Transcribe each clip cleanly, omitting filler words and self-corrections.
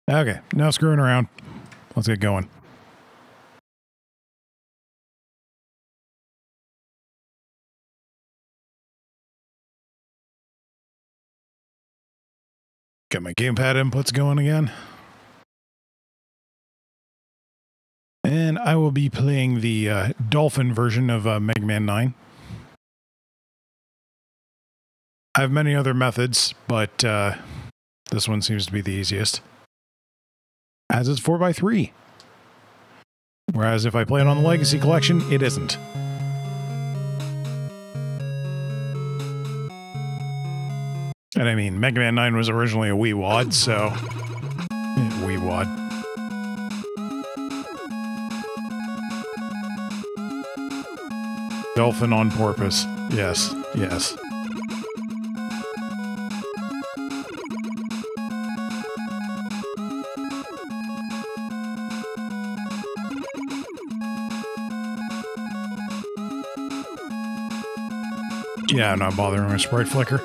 Okay, no screwing around. Let's get going. Got my gamepad inputs going again. And I will be playing the Dolphin version of Magma Man 9. I have many other methods, but this one seems to be the easiest. As it's 4x3. Whereas if I play it on the Legacy Collection, it isn't. And I mean, Magma Man 9 was originally a wee wad, so... wee wad. Dolphin on porpoise. Yes, yes. Yeah, I'm not bothering with sprite flicker.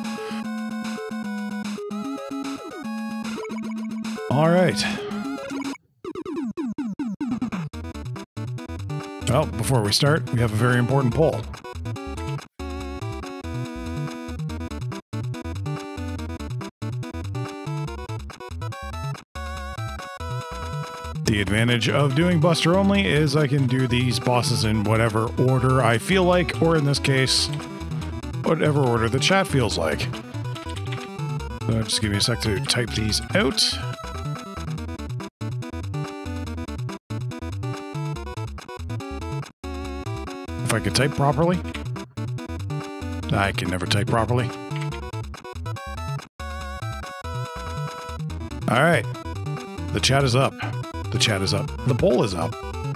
All right. Well, before we start, we have a very important poll. The advantage of doing Buster only is I can do these bosses in whatever order I feel like, or in this case, whatever order the chat feels like. So just give me a sec to type these out. If I could type properly. I can never type properly. All right. The chat is up. The chat is up. The poll is up.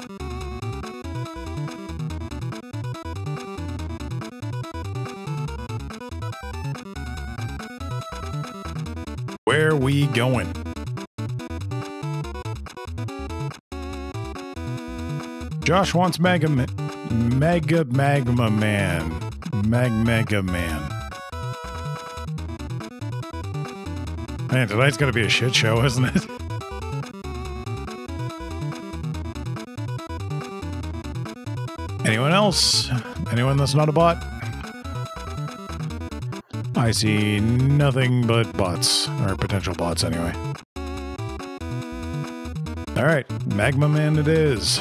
Where we going? Josh wants Magma Man. Magma Man. Man, tonight's gonna be a shit show, isn't it? Anyone else? Anyone that's not a bot? I see nothing but bots, or potential bots anyway. Alright, Magma Man it is.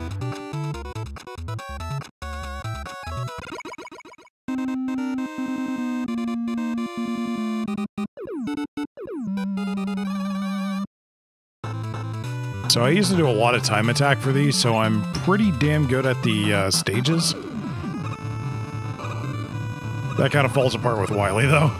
So I used to do a lot of time attack for these, so I'm pretty damn good at the stages. That kind of falls apart with Wily, though.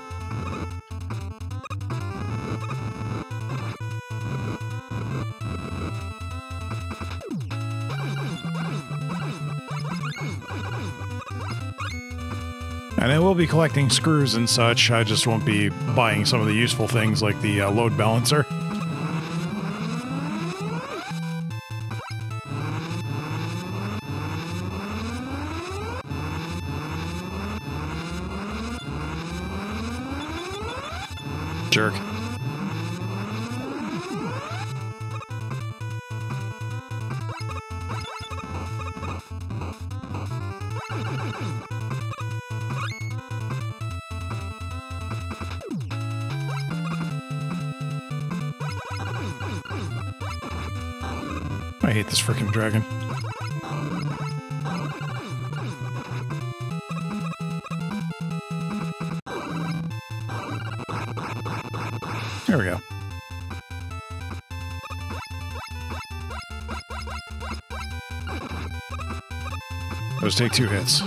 And I will be collecting screws and such, I just won't be buying some of the useful things like the load balancer. Jerk. I hate this frickin' dragon. There we go. Those take 2 hits.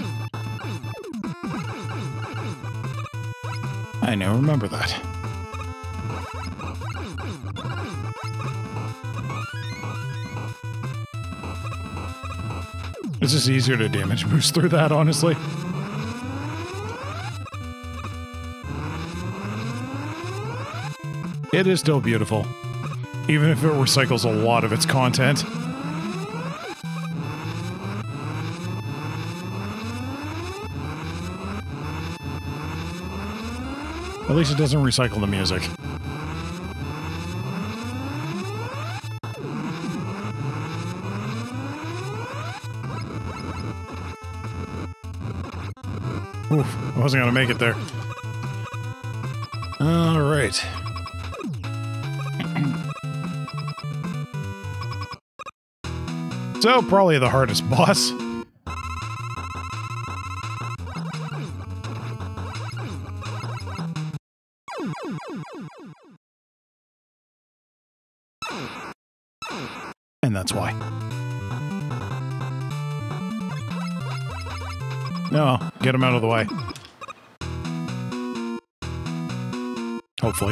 I now remember that. It's just easier to damage boost through that, honestly. It is still beautiful, even if it recycles a lot of its content. At least it doesn't recycle the music. Oof, I wasn't gonna make it there. All right. So, probably the hardest boss. And that's why. No, get him out of the way. Hopefully.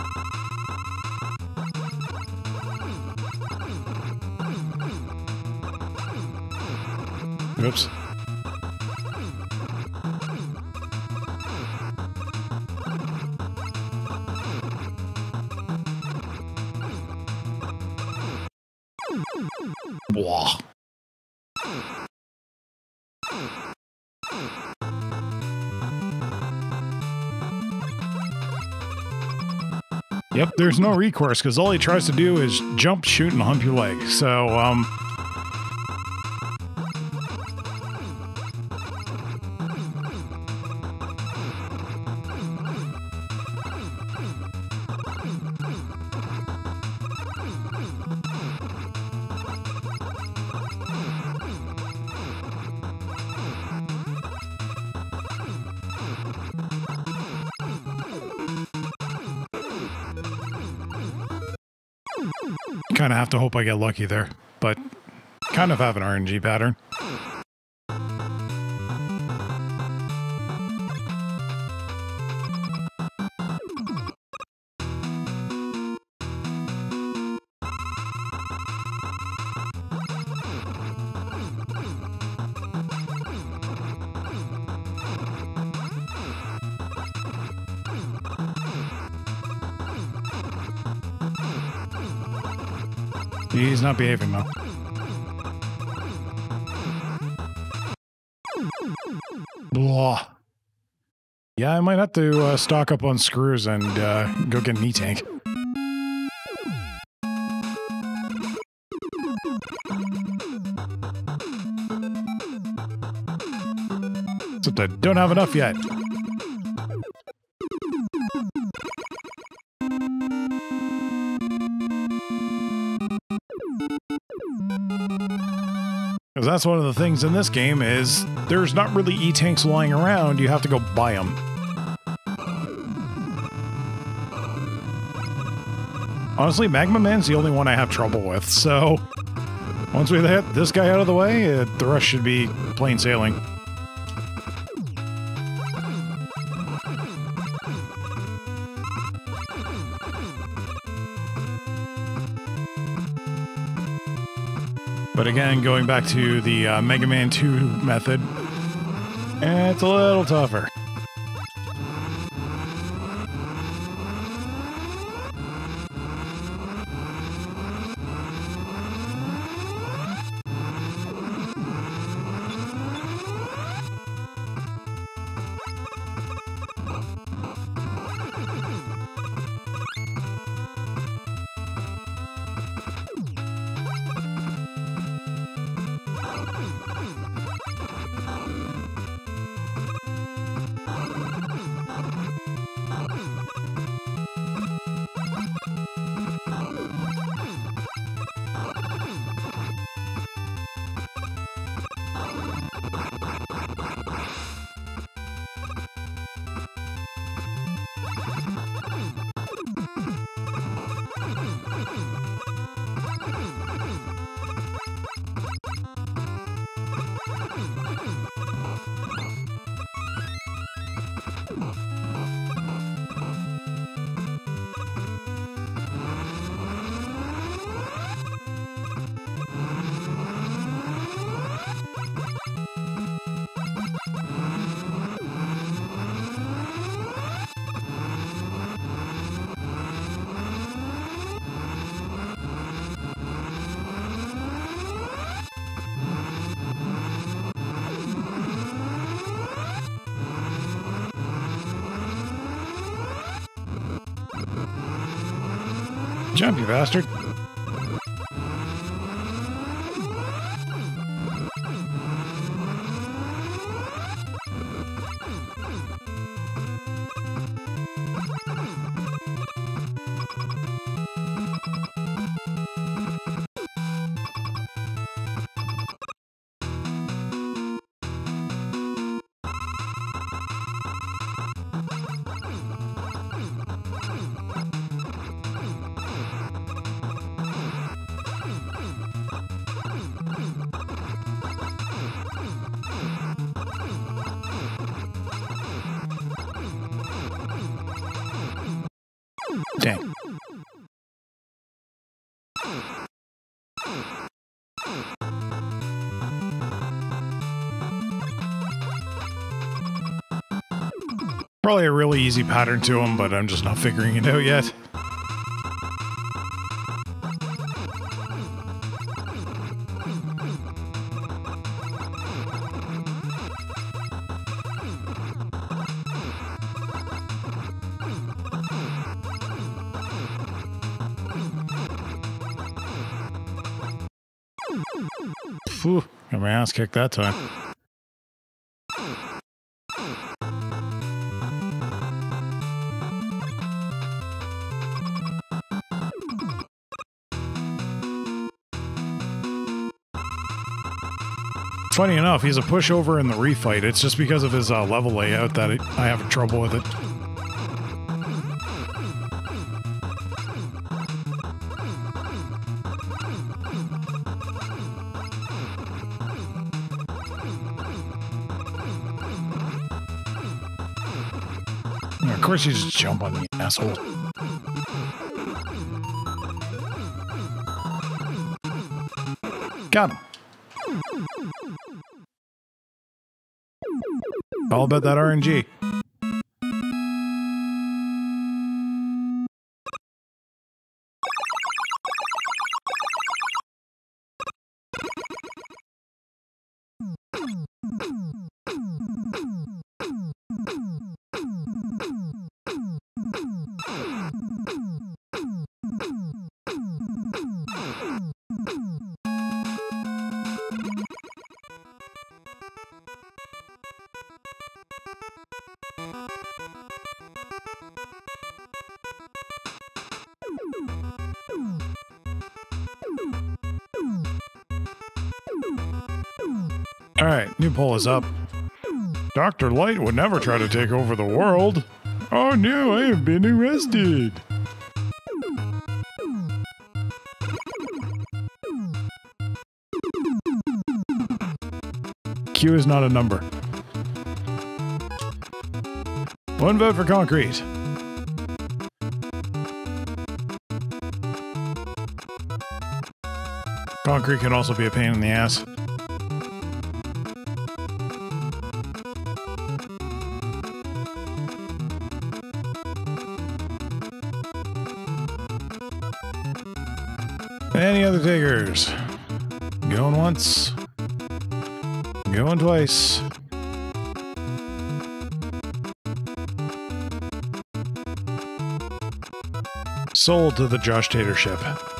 Oops. Blah. Yep, there's no recourse, because all he tries to do is jump, shoot, and hump your leg. So, kind of have to hope I get lucky there, but kind of have an RNG pattern. He's not behaving though. Blah. Yeah, I might have to stock up on screws and go get an E-tank. Except I don't have enough yet. Because that's one of the things in this game is there's not really E-tanks lying around, you have to go buy them. Honestly, Magma Man's the only one I have trouble with, so once we get this guy out of the way, the rest should be plain sailing. But again, going back to the Mega Man 2 method, it's a little tougher. Jump, you bastard. Probably a really easy pattern to them, but I'm just not figuring it out yet. Phew, got my ass kicked that time. Funny enough, he's a pushover in the refight. It's just because of his level layout that I have trouble with it. Of course you just jump on the asshole. Got him. All about that RNG. Alright, new poll is up. Dr. Light would never try to take over the world. Oh no, I have been arrested. Q is not a number. One vote for concrete. Concrete can also be a pain in the ass. Any other takers? Going once. Going twice. Sold to the Josh Tater ship.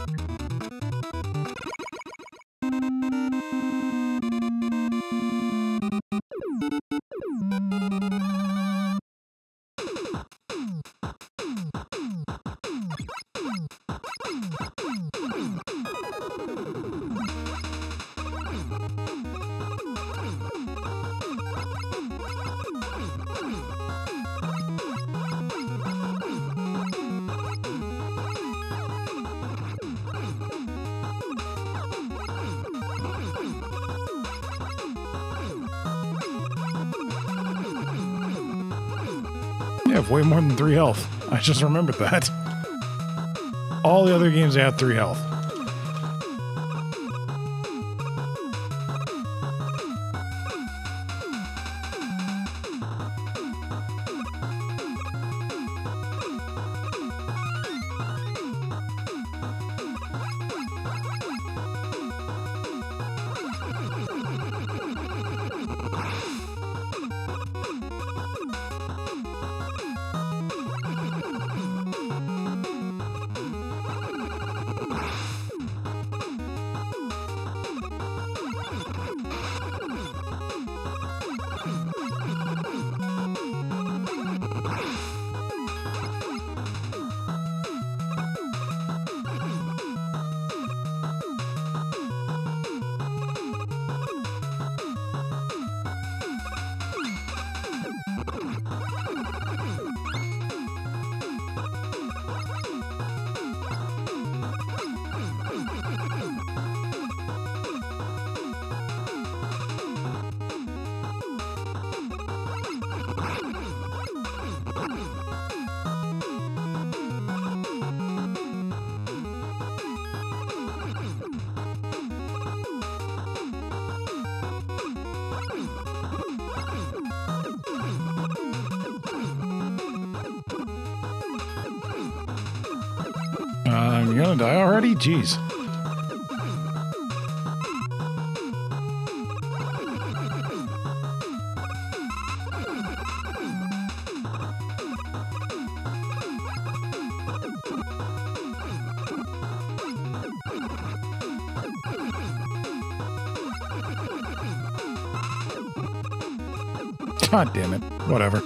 You have way more than 3 health. I just remembered that. All the other games have 3 health. I'm gonna die already? Jeez. God damn it. Whatever.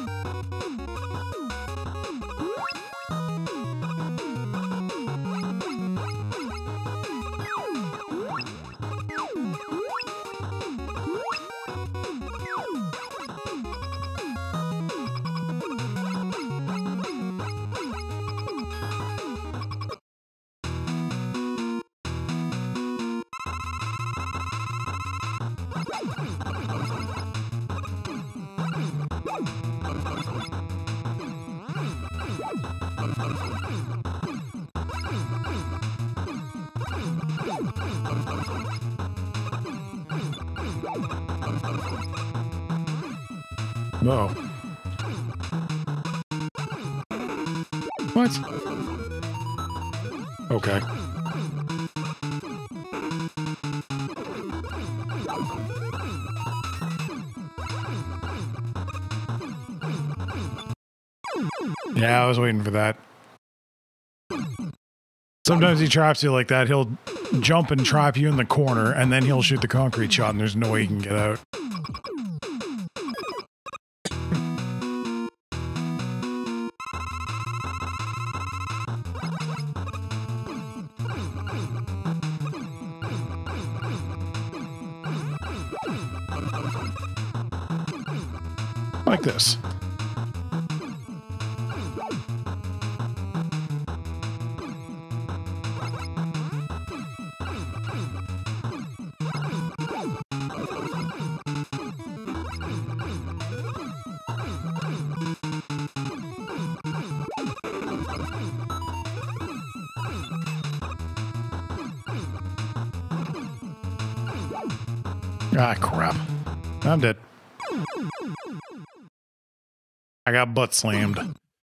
Uh-oh. What? Okay. Yeah, I was waiting for that. Sometimes he traps you like that. He'll jump and trap you in the corner, and then he'll shoot the concrete shot, and there's no way you can get out. Like this. Ah, crap. I'm dead. I got butt slammed.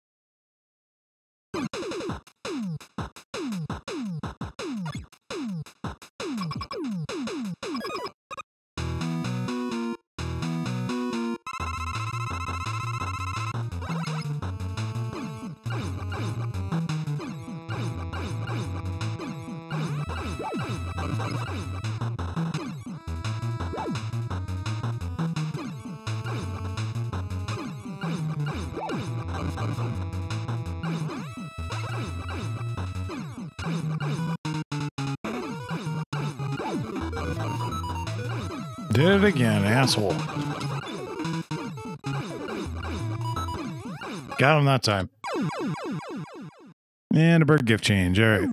Did it again, asshole. Got him that time. And a bird gift change, alright.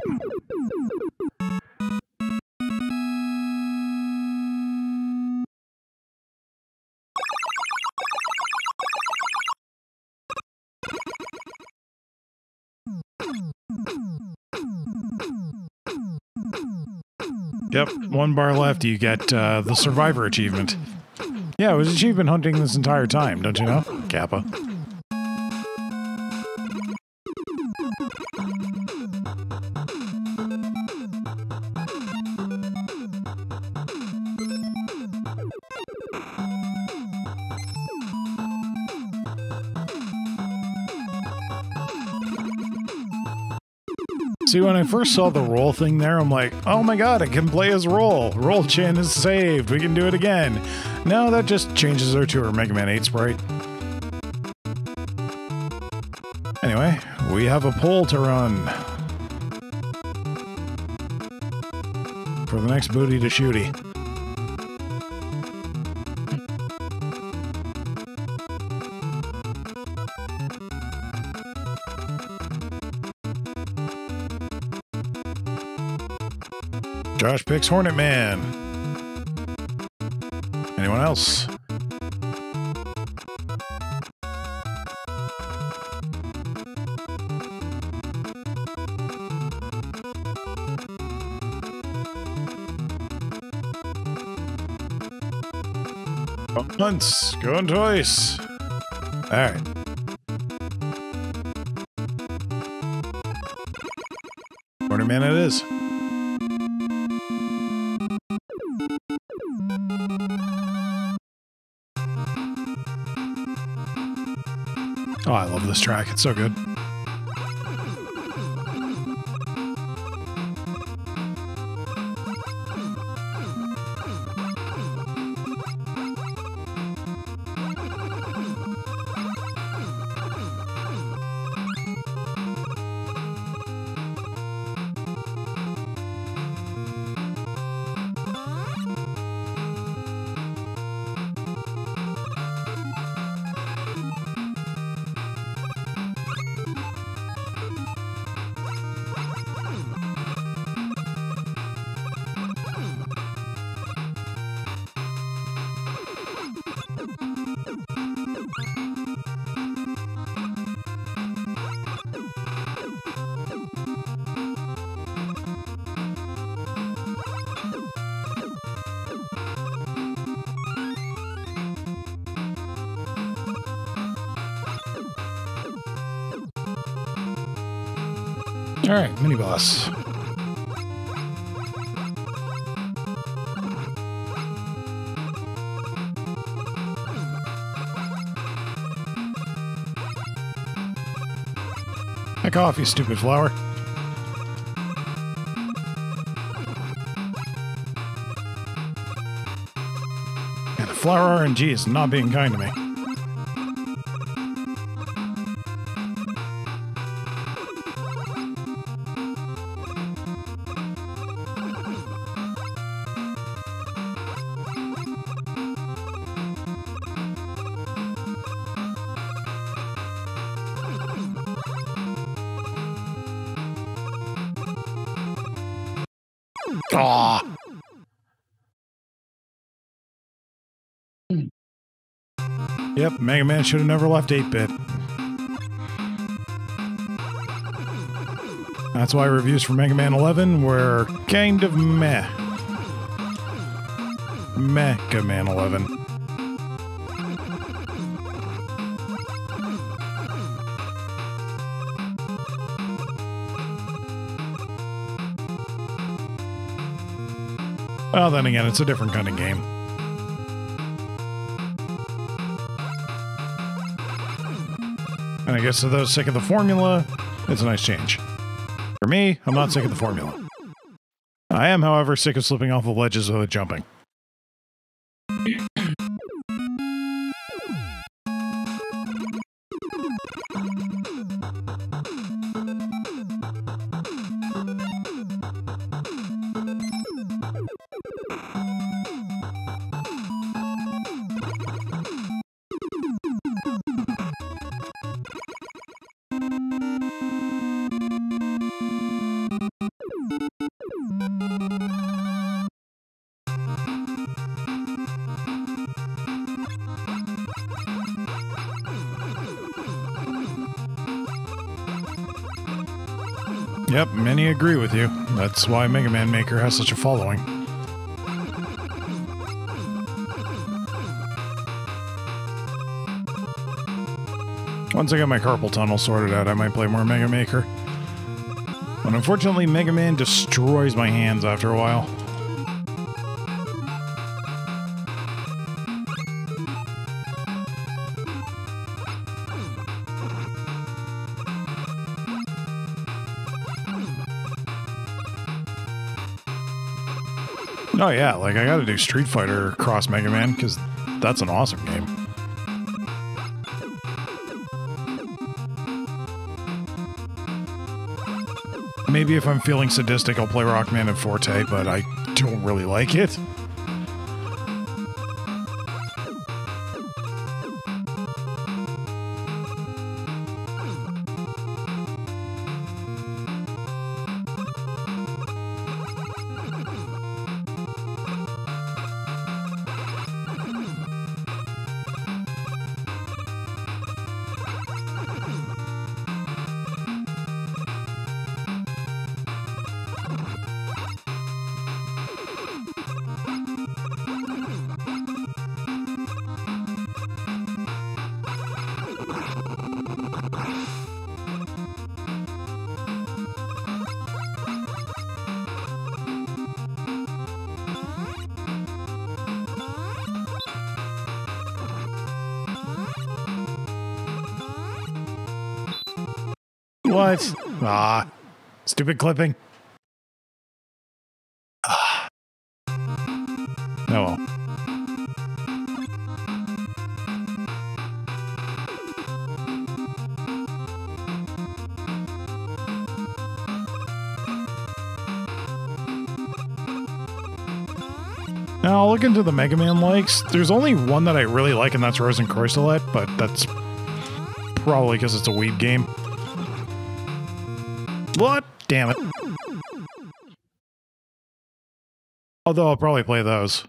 Yep, 1 bar left, you get the Survivor achievement. Yeah, it was achievement hunting this entire time, don't you know? Kappa. See, when I first saw the roll thing there, I'm like, oh my god, I can play as Roll. Roll Chin is saved. We can do it again. No, that just changes her to her Mega Man 8 sprite. Anyway, we have a poll to run. For the next booty to shooty. Josh picks Hornet Man. Anyone else? Once, going twice. All right. is. Oh, I love this track. It's so good. All right, mini boss. Heck off, you stupid flower. Yeah, the flower RNG is not being kind to me. Aw. Yep, Mega Man should have never left 8-bit. That's why reviews for Mega Man 11 were kind of meh. Mega Man 11. Well, then again, it's a different kind of game. And I guess to those sick of the formula, it's a nice change. For me, I'm not sick of the formula. I am, however, sick of slipping off of ledges without jumping. Yep, many agree with you. That's why Mega Man Maker has such a following. Once I get my carpal tunnel sorted out, I might play more Mega Maker. But unfortunately, Mega Man destroys my hands after a while. Oh yeah, like I gotta do Street Fighter Cross Mega Man, because that's an awesome game. Maybe if I'm feeling sadistic, I'll play Rockman and Forte, but I don't really like it. What? Ah, stupid clipping. Ah. Oh well. Now, I'll look into the Mega Man likes. There's only one that I really like, and that's Rose and Corsolet, but that's probably because it's a weeb game. What? Damn it. Although I'll probably play those.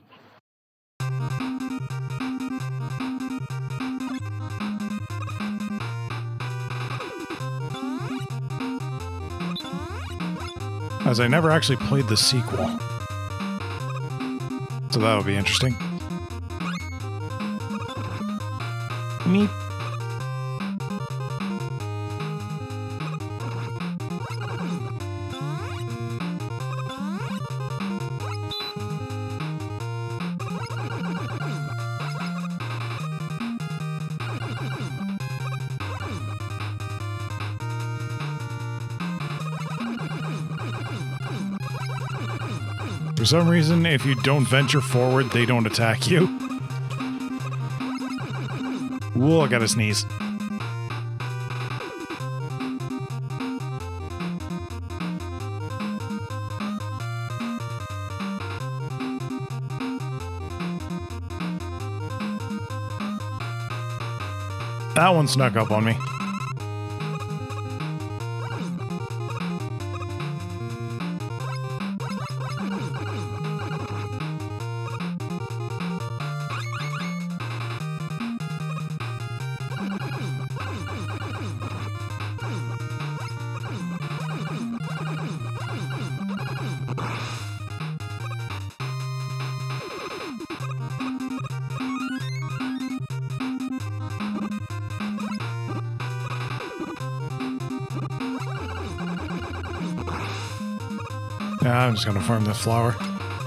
As I never actually played the sequel. So that would be interesting. Meep. For some reason, if you don't venture forward, they don't attack you. Whoa, I gotta sneeze. That one snuck up on me. Yeah, I'm just gonna farm this flower.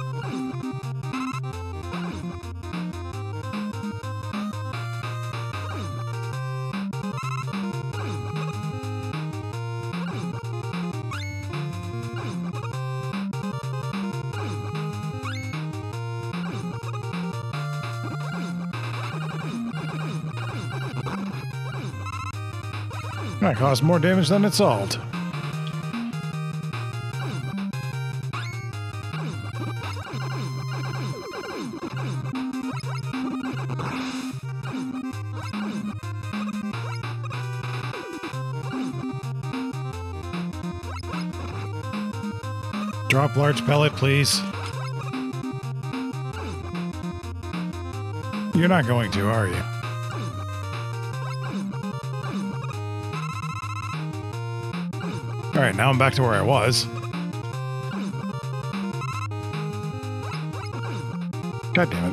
That caused more damage than it solved. Drop large pellet, please. You're not going to, are you? Alright, now I'm back to where I was. God damn it.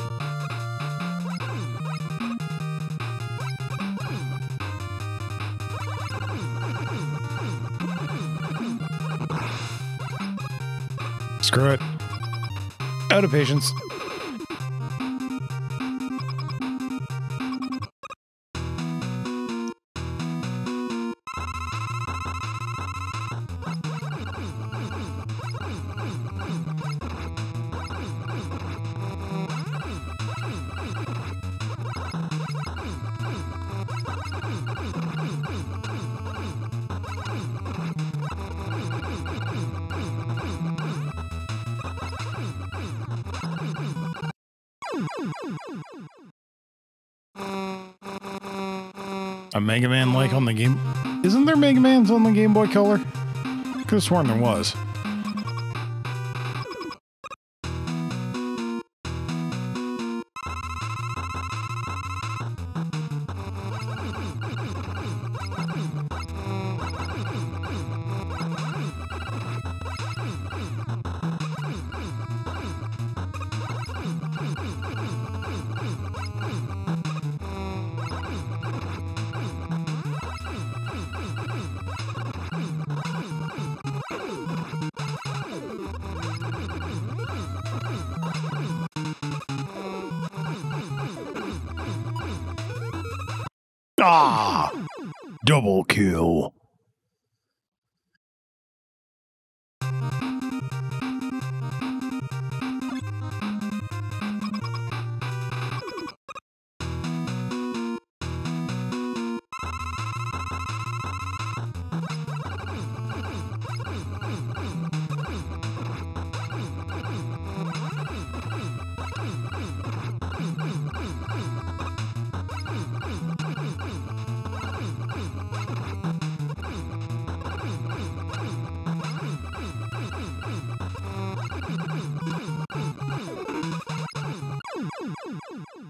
Screw it. Out of patience. A Mega Man like on the game? Isn't there Mega Mans on the Game Boy Color? Could have sworn there was. Ah! Double kill.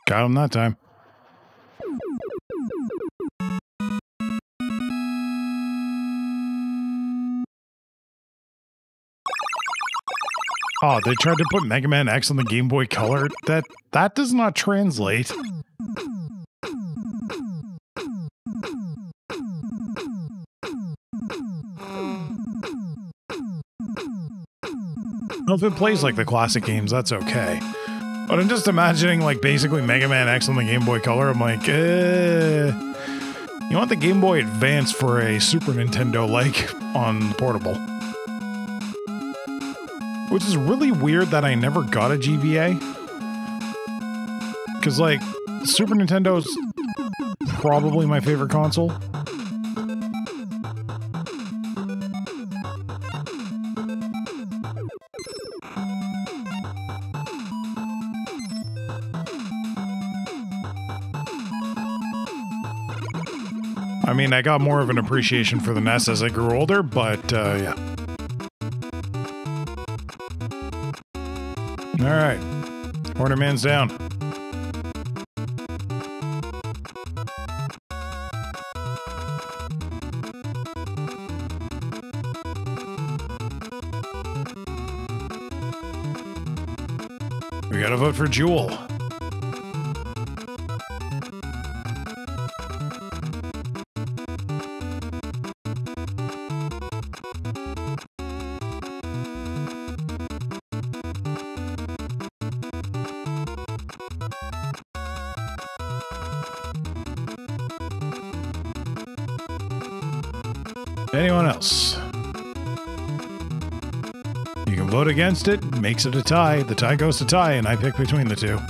Got him that time. Oh, they tried to put Mega Man X on the Game Boy Color? That does not translate. Well, if it plays like the classic games, that's okay. But I'm just imagining, like, basically Mega Man X on the Game Boy Color. I'm like, you want the Game Boy Advance for a Super Nintendo, like, on portable. Which is really weird that I never got a GBA. Because, like, Super Nintendo's probably my favorite console. I mean, I got more of an appreciation for the NES as I grew older, but, yeah. Alright. Hornet Man's down. We gotta vote for Jewel. Anyone else? You can vote against it, makes it a tie. The tie goes to tie, and I pick between the two.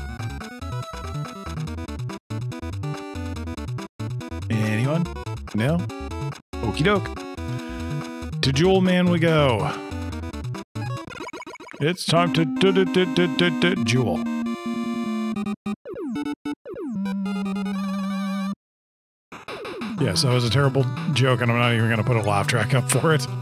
Anyone? No? Okie doke. To Jewel Man we go. It's time to Jewel. Yes, that was a terrible joke, and I'm not even going to put a laugh track up for it.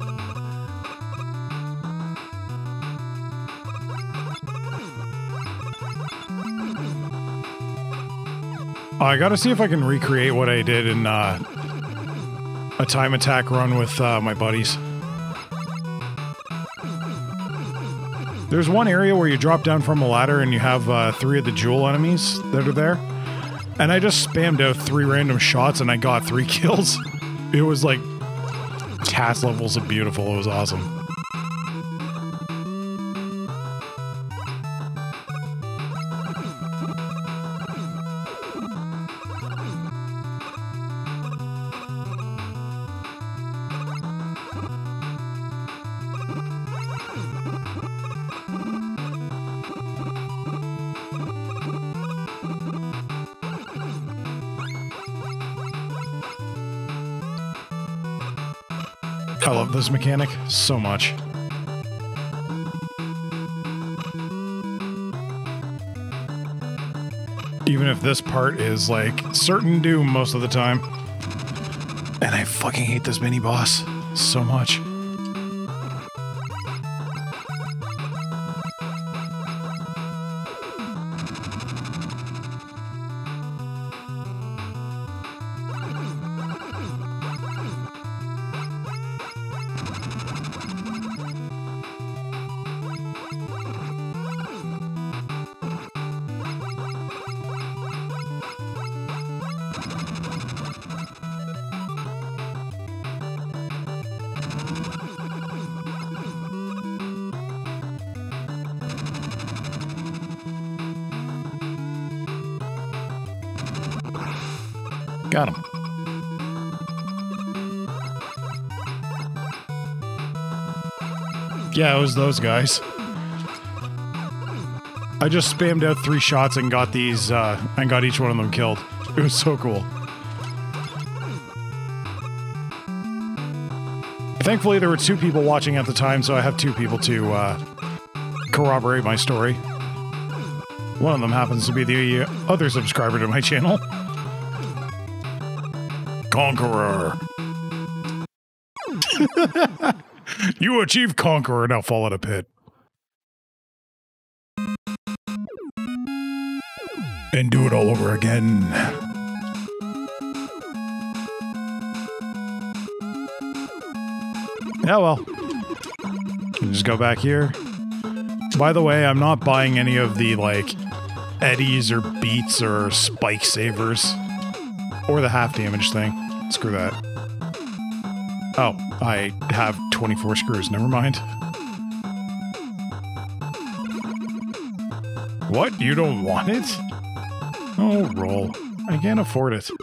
I gotta see if I can recreate what I did in a time attack run with my buddies. There's one area where you drop down from a ladder and you have 3 of the Jewel enemies that are there. And I just spammed out 3 random shots and I got 3 kills. It was like task levels of beautiful. It was awesome. I love this mechanic so much. Even if this part is like certain doom most of the time. And I fucking hate this mini boss so much. Got him. Yeah, it was those guys. I just spammed out 3 shots and got these, and got each one of them killed. It was so cool. Thankfully, there were 2 people watching at the time, so I have 2 people to, corroborate my story. One of them happens to be the other subscriber to my channel. Conqueror. You achieve Conqueror, now fall in a pit. and do it all over again. Yeah, well. Just go back here. By the way, I'm not buying any of the, like, eddies or beats or spike savers. Or the half damage thing. Screw that. Oh, I have 24 screws. Never mind. What? You don't want it? Oh, roll. I can't afford it.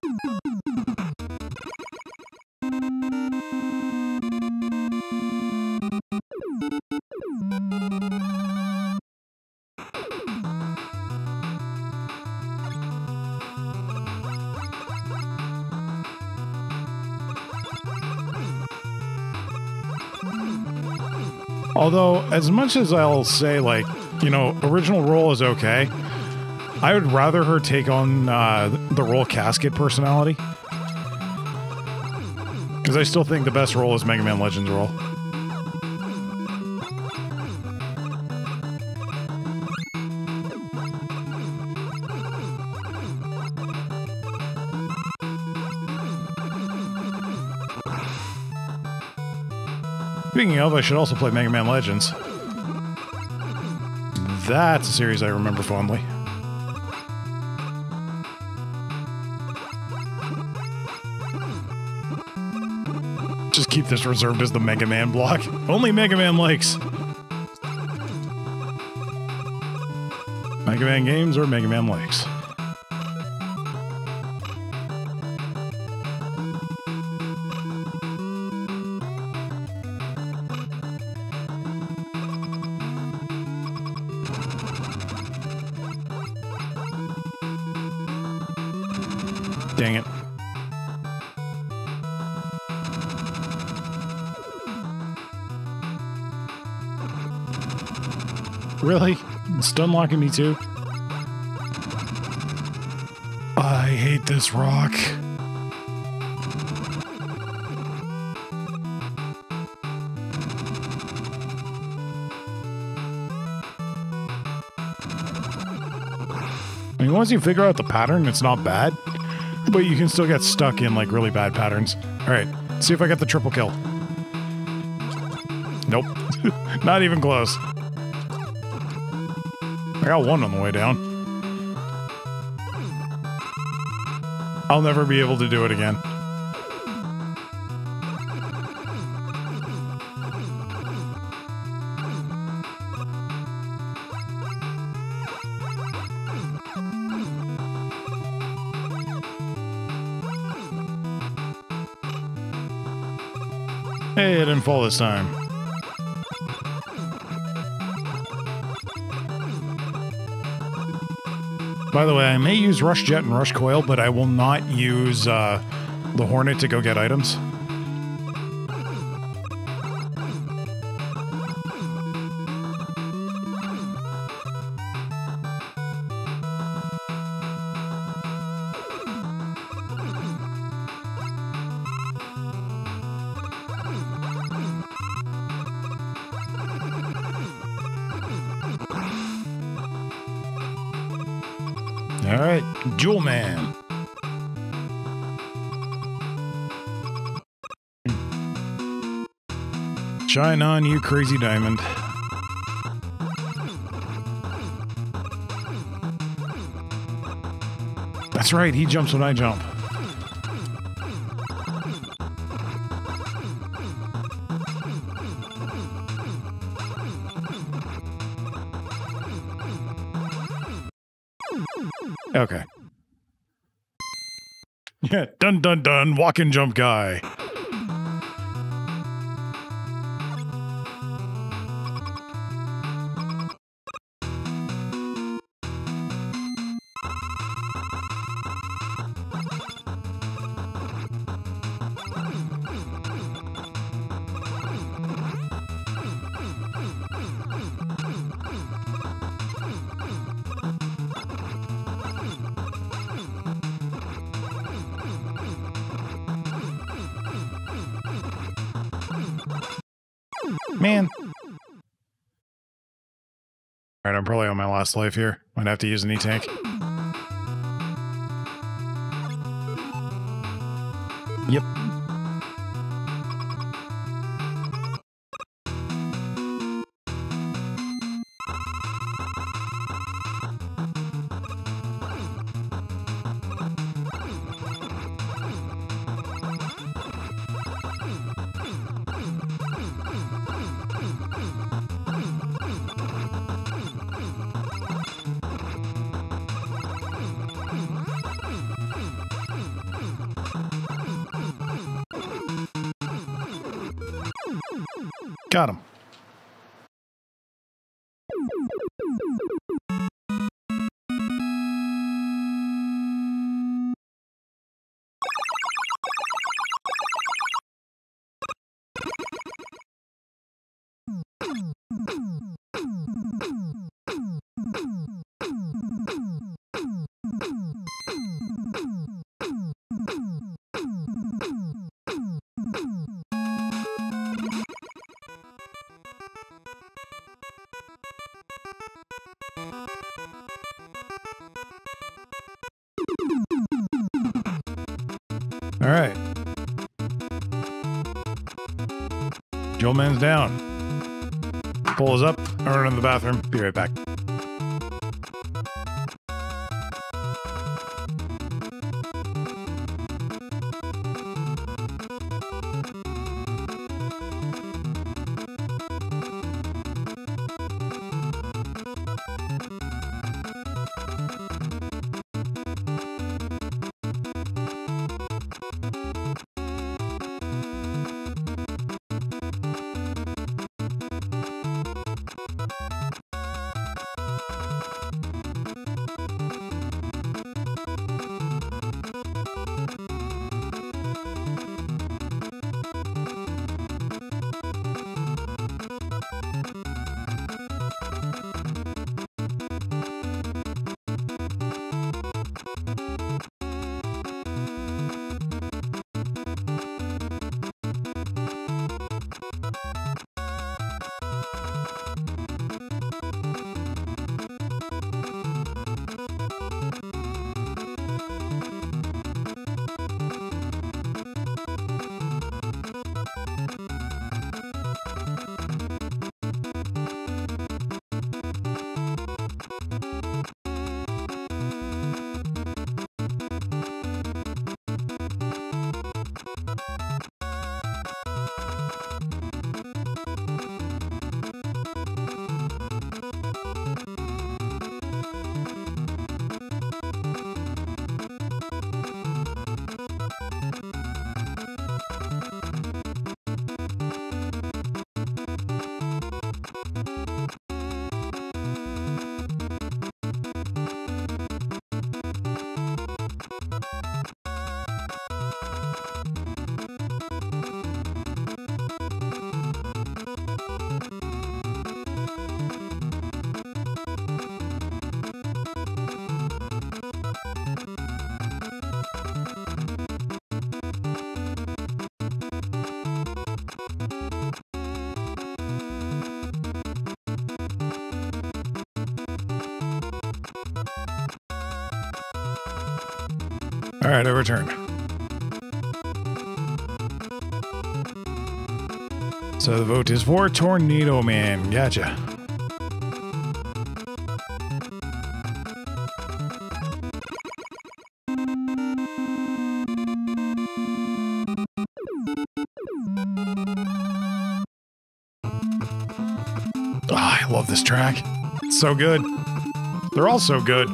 Although, as much as I'll say, like, you know, original roll is okay, I would rather her take on the roll casket personality. Because I still think the best roll is Mega Man Legends roll. Speaking of, I should also play Mega Man Legends. That's a series I remember fondly. Just keep this reserved as the Mega Man block. Only Mega Man likes. Mega Man games or Mega Man likes. Dang it. Really? It's stun locking me too? I hate this rock. I mean, once you figure out the pattern, it's not bad. But you can still get stuck in, like, really bad patterns. Alright, see if I get the triple kill. Nope. Not even close. I got one on the way down. I'll never be able to do it again. Hey, it didn't fall this time. By the way, I may use Rush Jet and Rush Coil, but I will not use the Hornet to go get items. Alright, Jewel Man. Shine on, you crazy diamond. That's right, he jumps when I jump. Okay. Yeah, dun dun dun, walk and jump guy. Man. Alright, I'm probably on my last life here. Might have to use an E-tank. Yep. Got him. All right. Joel Man's down. Pull is up. I run in the bathroom. Be right back. All right, I return. So the vote is for Tornado Man. Gotcha. Oh, I love this track. It's so good. They're all so good.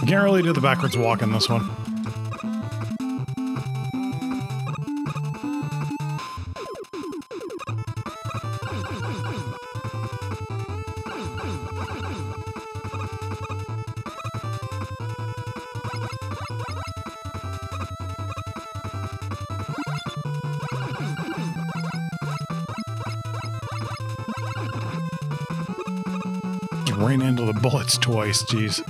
can't really do the backwards walk in this one. Ran into the bullets twice, jeez.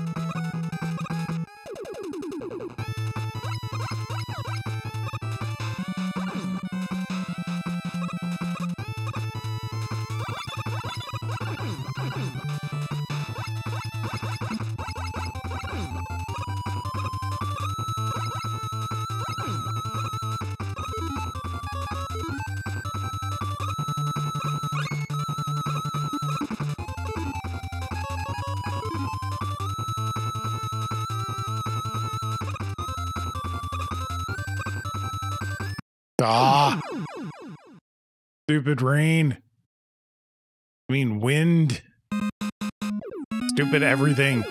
Ah! Stupid rain. I mean, wind. Stupid everything.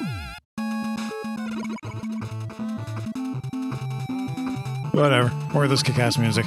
Whatever. Or this kick-ass music.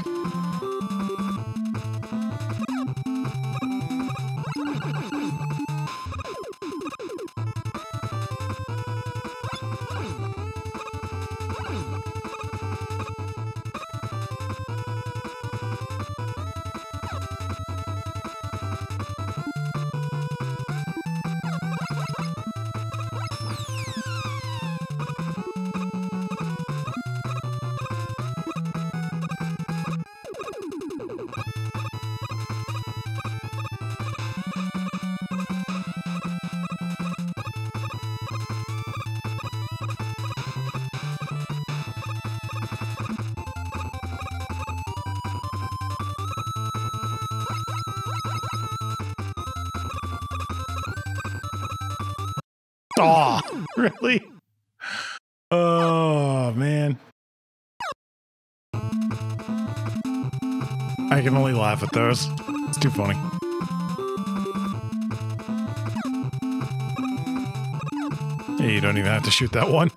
Oh, really? Oh, man. I can only laugh at those. It's too funny. Hey, you don't even have to shoot that one.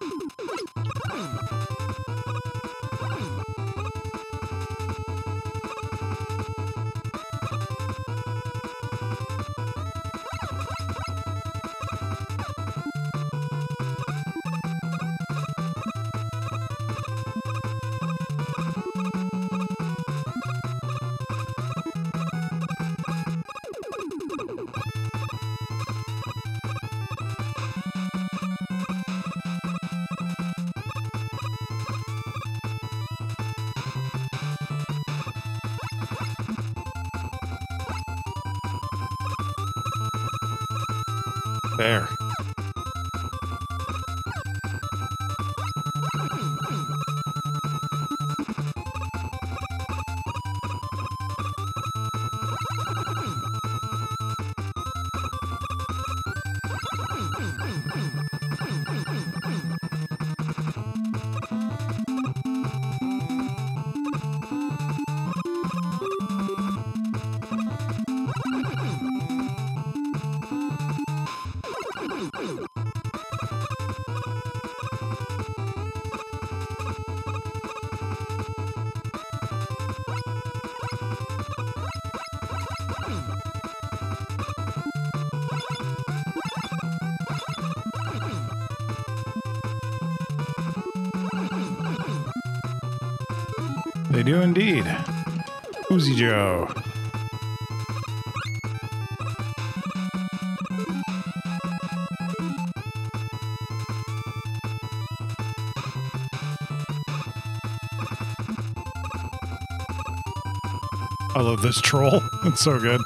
There. They do indeed. Uzi Joe. I love this troll. It's so good.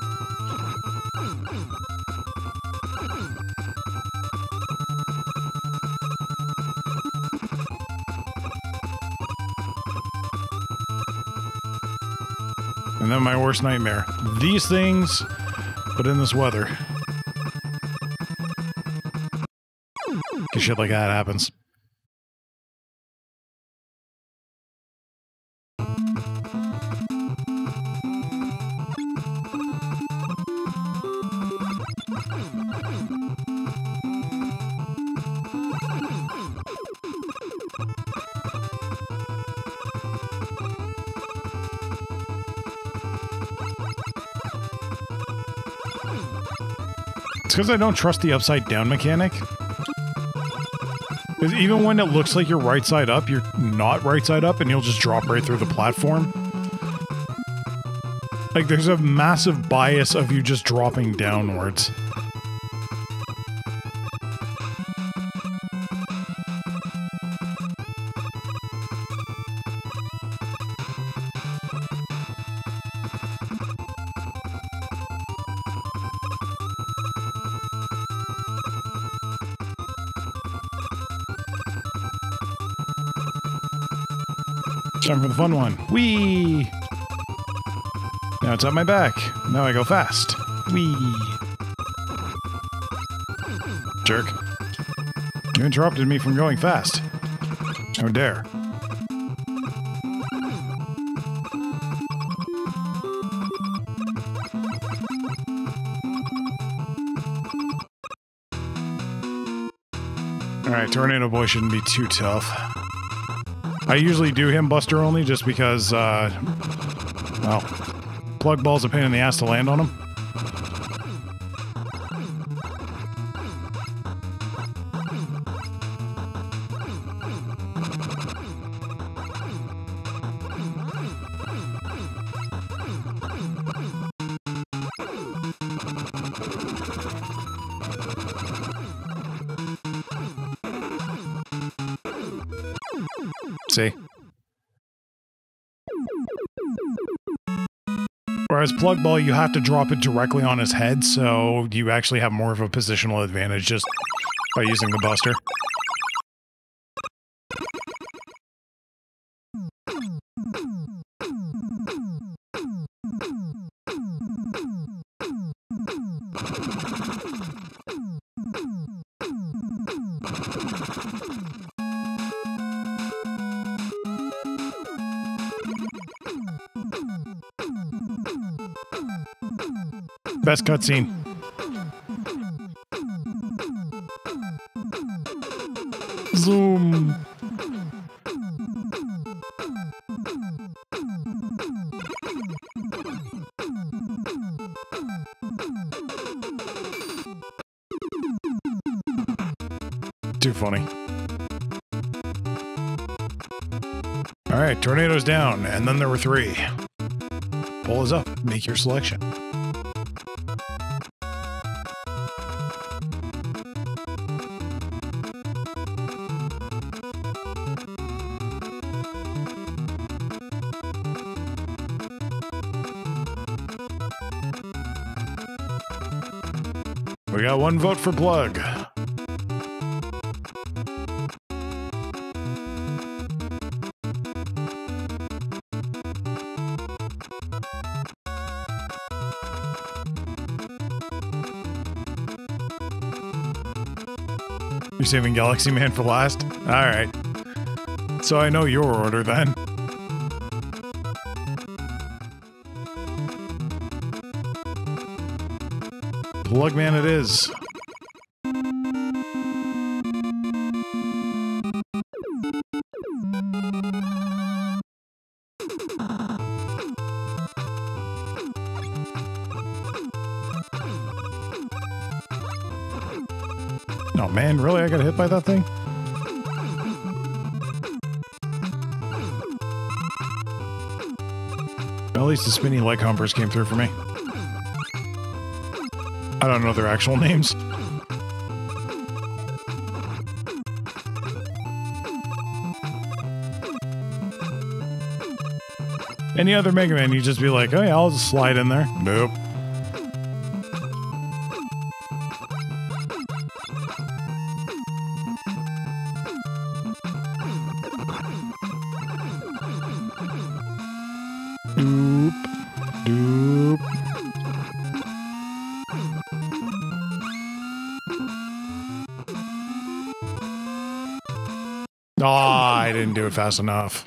And then my worst nightmare. These things, but in this weather. 'Cause shit like that happens. It's because I don't trust the upside down mechanic. Because even when it looks like you're right side up, you're not right side up and you'll just drop right through the platform. Like, there's a massive bias of you just dropping downwards. Time for the fun one. Whee! Now it's up my back. Now I go fast. Whee! Jerk. You interrupted me from going fast. How dare. Alright, Tornado Boy shouldn't be too tough. I usually do him Buster only just because, well, Plug Ball's a pain in the ass to land on him. See? Whereas Plug Ball, you have to drop it directly on his head, so you actually have more of a positional advantage just by using the Buster. Best cutscene. Zoom. Too funny. All right, tornadoes down, and then there were 3. Pull is up. Make your selection. We got 1 vote for Plug. You're saving Galaxy Man for last? Alright. So I know your order then. Plug Man it is. Oh man, really? I got hit by that thing? At least the spinny leg humpers came through for me. I don't know their actual names. Any other Mega Man, you'd just be like, oh yeah, I'll just slide in there. Nope. Doop. Doop. Ah, I didn't do it fast enough.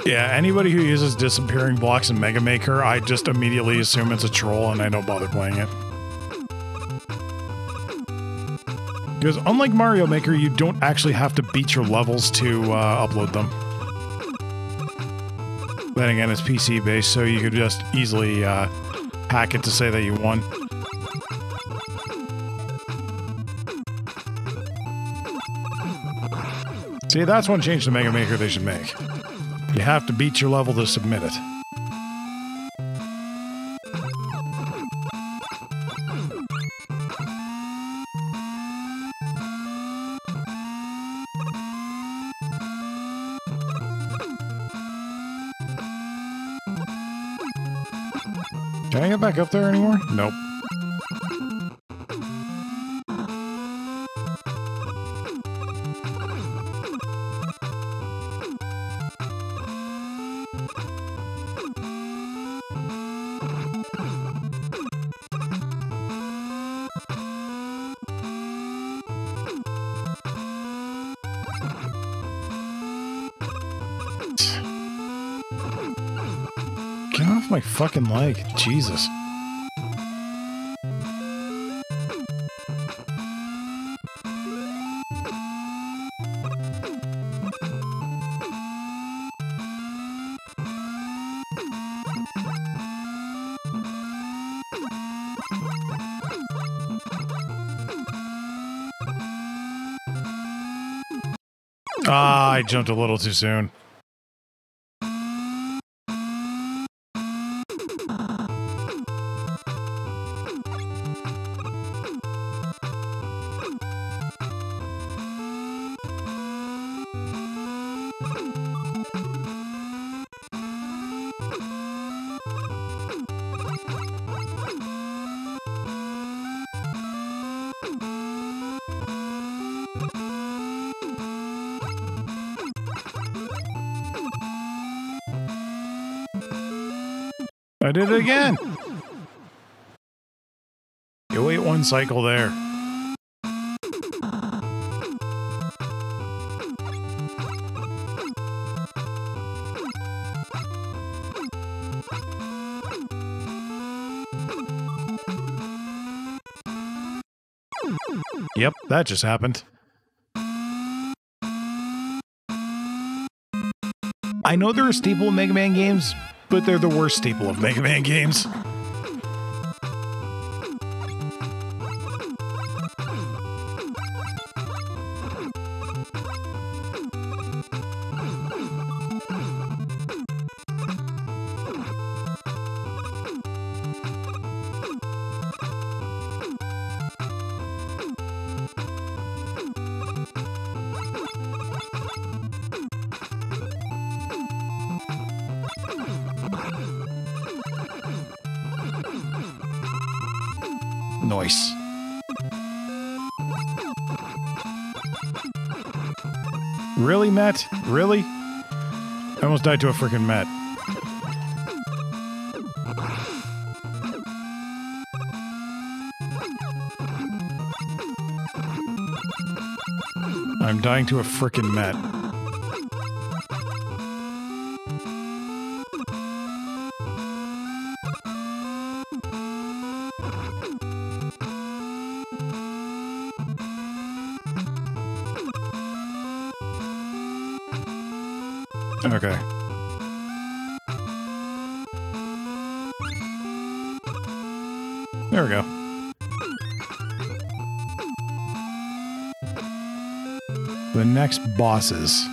Yeah, anybody who uses disappearing blocks in Mega Maker, I just immediately assume it's a troll and I don't bother playing it. Because unlike Mario Maker, you don't actually have to beat your levels to upload them. Then again, it's PC based, so you could just easily hack it to say that you won. See, that's one change to Mega Maker they should make. You have to beat your level to submit it. Can I get back up there anymore? Nope. Get off my fucking leg. Jesus. Ah, I jumped a little too soon. I did it again! You wait one cycle there. Yep, that just happened. I know they're a staple of Mega Man games, but they're the worst staple of Mega Man games. Nice. Really, Matt? Really? I almost died to a freaking Matt. I'm dying to a frickin' Matt. Okay. There we go. The next bosses.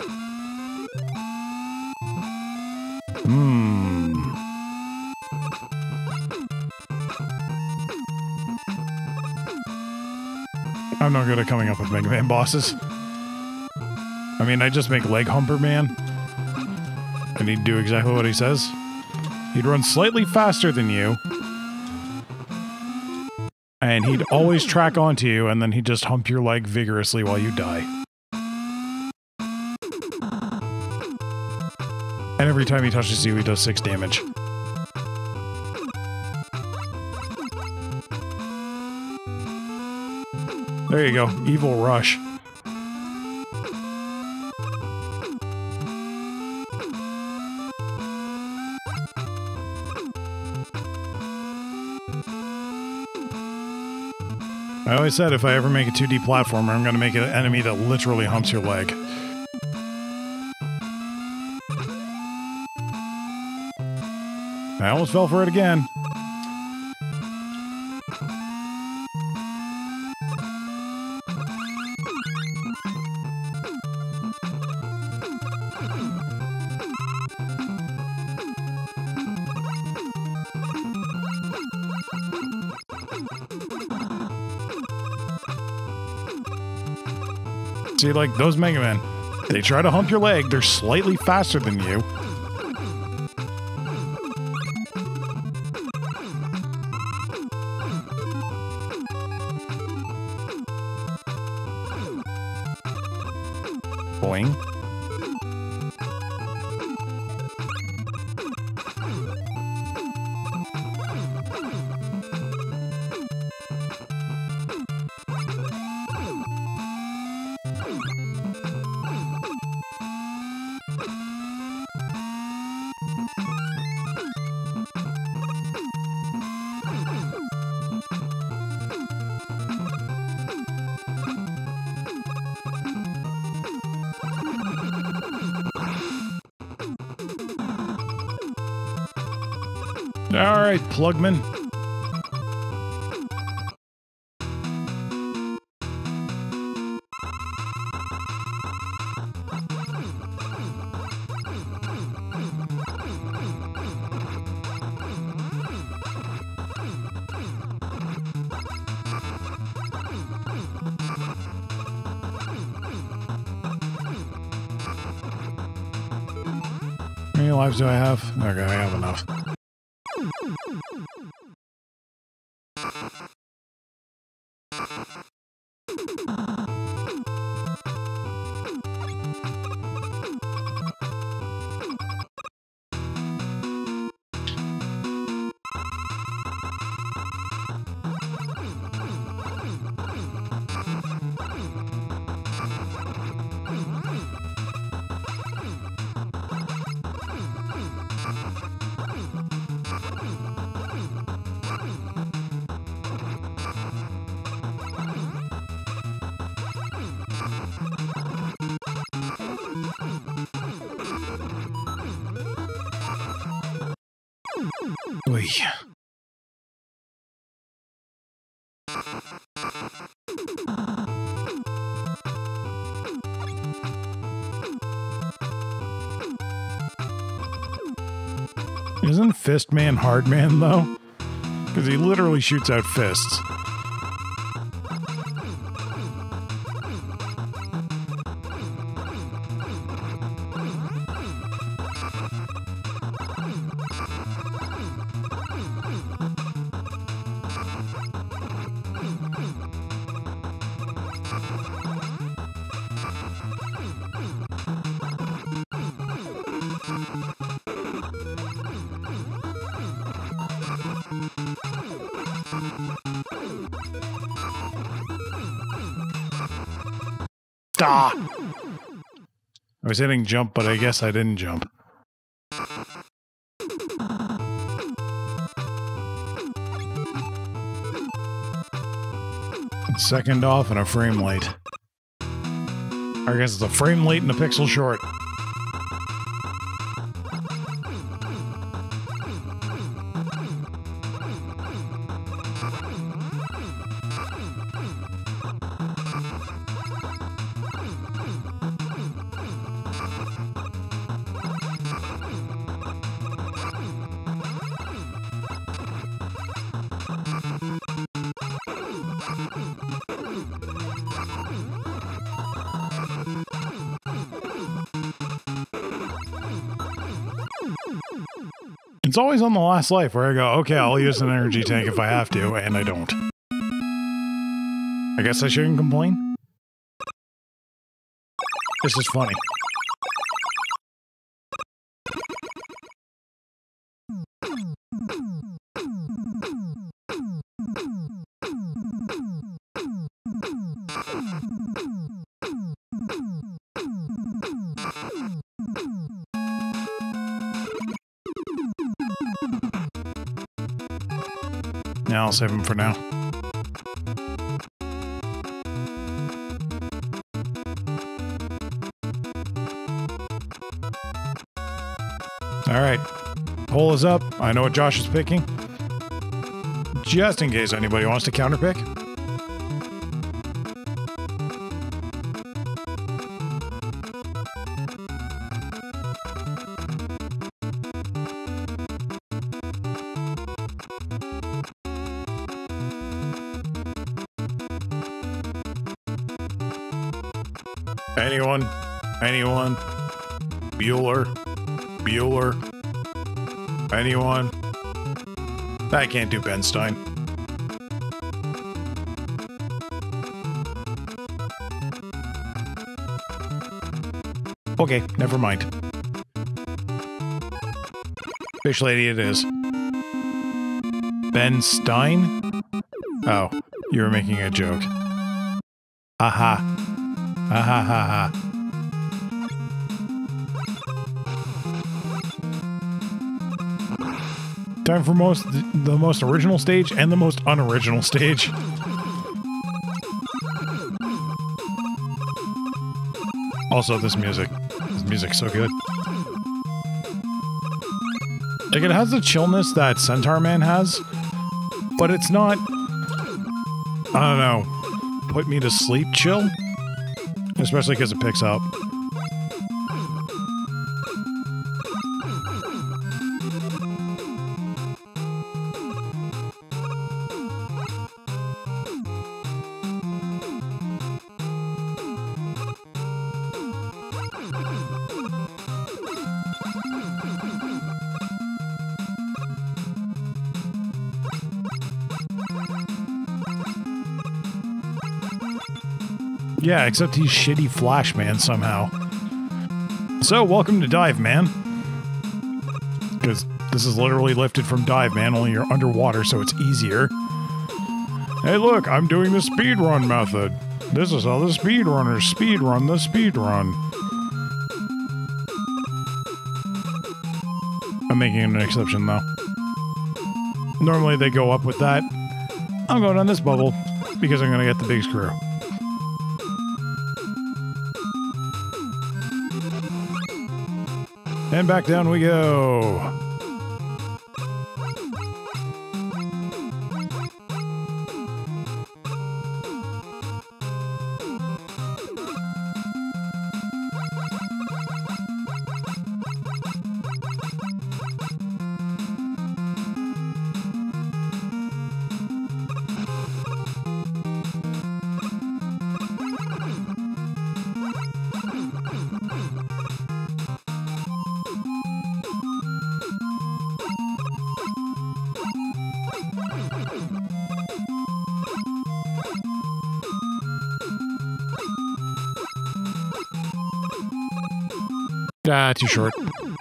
I'm not good at coming up with Mega Man bosses. I mean, I just make Leg Humper Man. And he'd do exactly what he says. He'd run slightly faster than you. And he'd always track onto you, and then he'd just hump your leg vigorously while you die. And every time he touches you, he does 6 damage. There you go. Evil Rush. I always said if I ever make a 2D platformer, I'm going to make an enemy that literally humps your leg. I almost fell for it again. See, like, those Mega Men, they try to hump your leg, they're slightly faster than you. Boing. All right, Plugman. How many lives do I have? Okay, I have enough. Oy. Isn't Fist Man Hard Man, though? Because he literally shoots out fists. Ah! I was hitting jump, but I guess I didn't jump. Second off and a frame late. I guess it's a frame late and a pixel short. It's always on the last life where I go, okay, I'll use an energy tank if I have to, and I don't. I guess I shouldn't complain. This is funny. Now I'll save him for now. Alright. Poll is up. I know what Josh is picking. Just in case anybody wants to counterpick. Anyone? Anyone? Bueller? Bueller? Anyone? I can't do Ben Stein. Okay, never mind. Fish Lady it is. Ben Stein? Oh, you were making a joke. Haha. Ha ha ha ha. Time for the most original stage and the most unoriginal stage. Also, this music's so good. Like, it has the chillness that Centaur Man has, but it's not, I don't know, put me to sleep chill. Especially because it picks up. Yeah, except he's shitty Flash Man somehow. So, welcome to Dive Man. Because this is literally lifted from Dive Man, only you're underwater, so it's easier. Hey look, I'm doing the speedrun method. This is how the speedrunners speedrun the speedrun. I'm making an exception though. Normally they go up with that. I'm going on this bubble, because I'm going to get the big screw. And back down we go. Too short.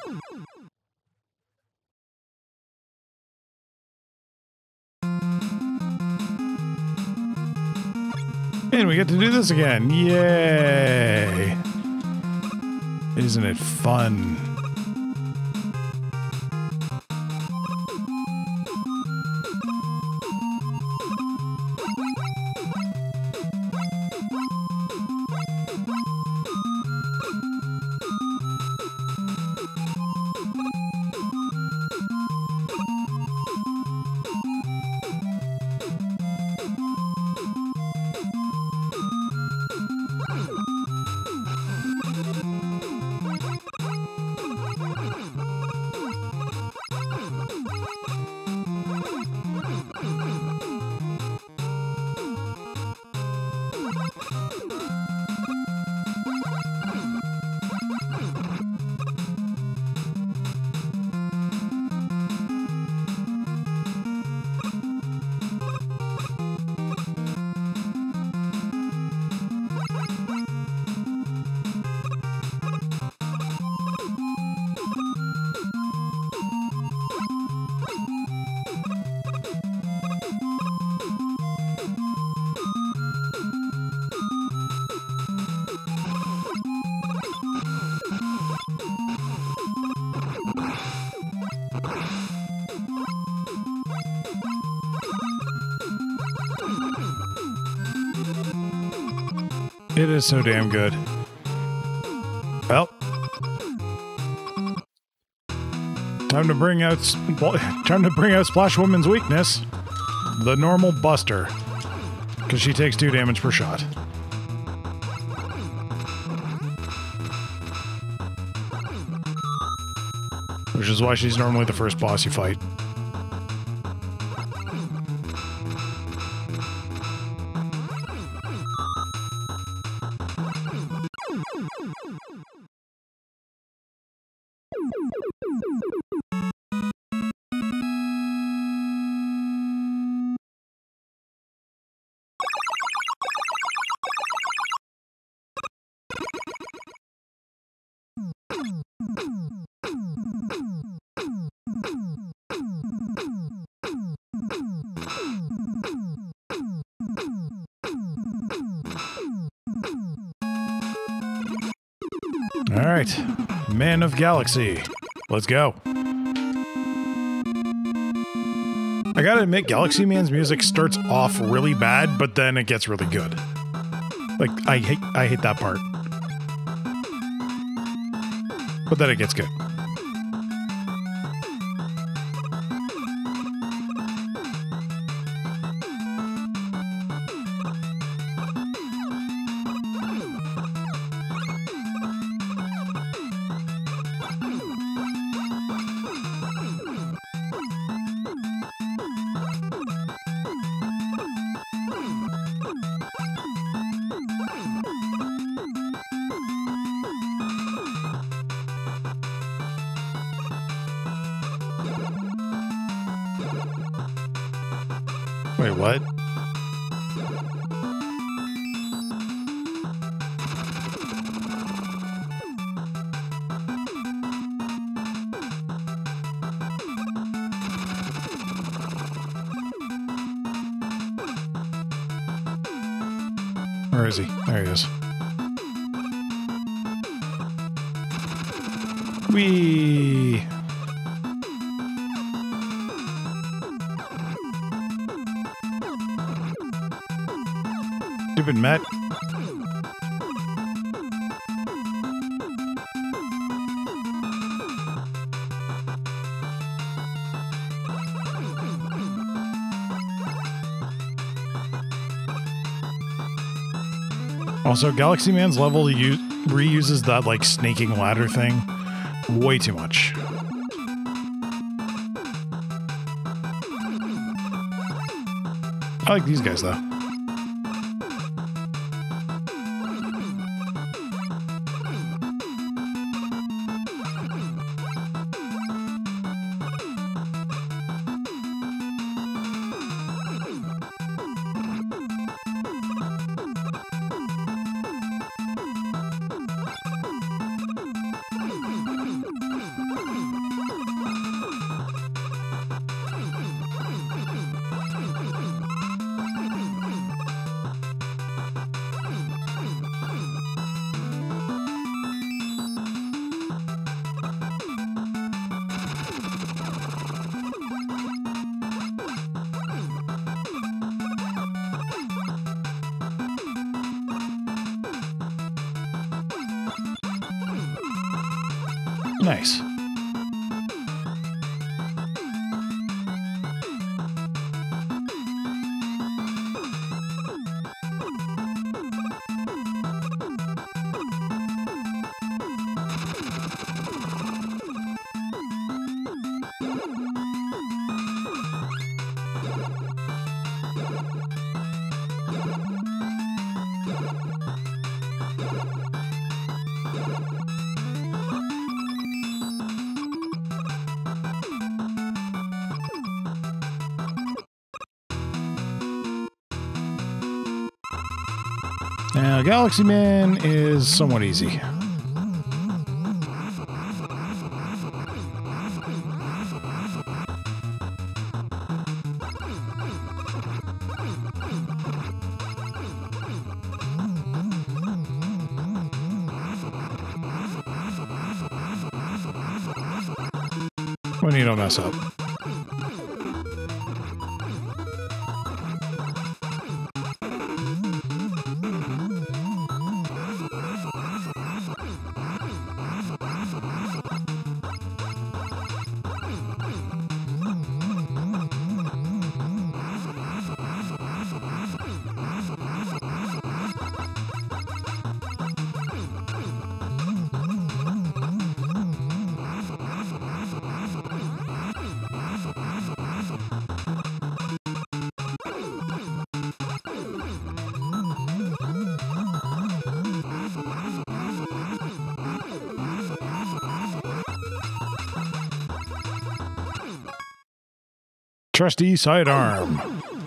And we get to do this again. Yay! Isn't it fun? It is so damn good. Well. Time to bring out Splash Woman's weakness, the normal Buster, because she takes 2 damage per shot. Which is why she's normally the first boss you fight. Alright, Man of Galaxy. Let's go. I gotta admit, Galaxy Man's music starts off really bad, but then it gets really good. Like, I hate that part. But then it gets good. Wait, what? Where is he? There he is. Whee! Stupid Matt. Also, Galaxy Man's level reuses that, like, snaking ladder thing way too much. I like these guys, though. Nice. Now, Galaxy Man is somewhat easy. When you don't mess up. Trusty sidearm.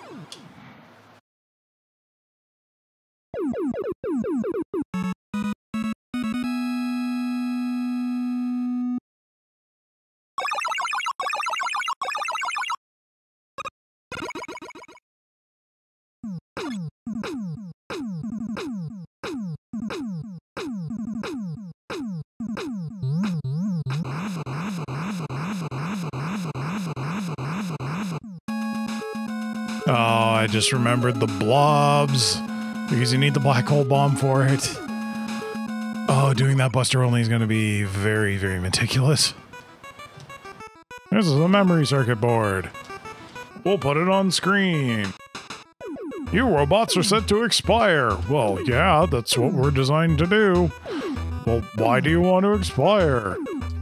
Oh, I just remembered the blobs, because you need the black hole bomb for it. Oh, doing that Buster only is going to be very, very meticulous. This is a memory circuit board. We'll put it on screen. You robots are set to expire. Well, yeah, that's what we're designed to do. Well, why do you want to expire?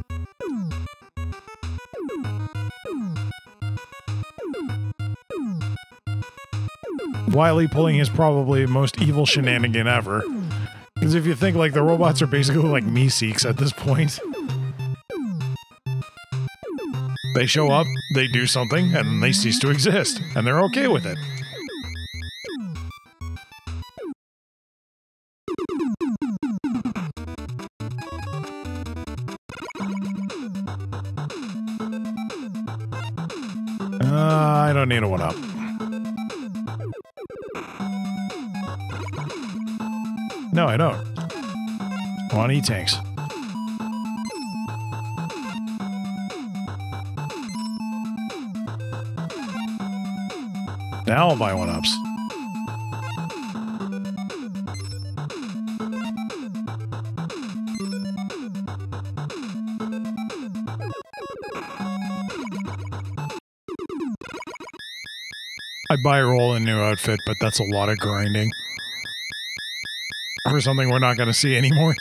Wily pulling his probably most evil shenanigan ever. Because if you think, like, the robots are basically like me-seeks at this point. They show up, they do something, and then they cease to exist. And they're okay with it. I don't need a one-up. No, I don't. I want E-tanks. Now I'll buy one-ups. I'd buy a roll in a new outfit, but that's a lot of grinding. For something we're not going to see anymore.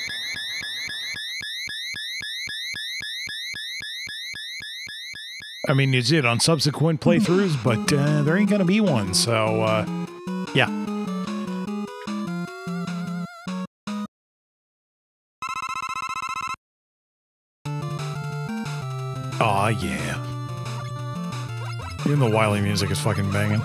I mean, you see it on subsequent playthroughs, but there ain't going to be one, so, yeah. Aw, yeah. Even the Wily music is fucking banging.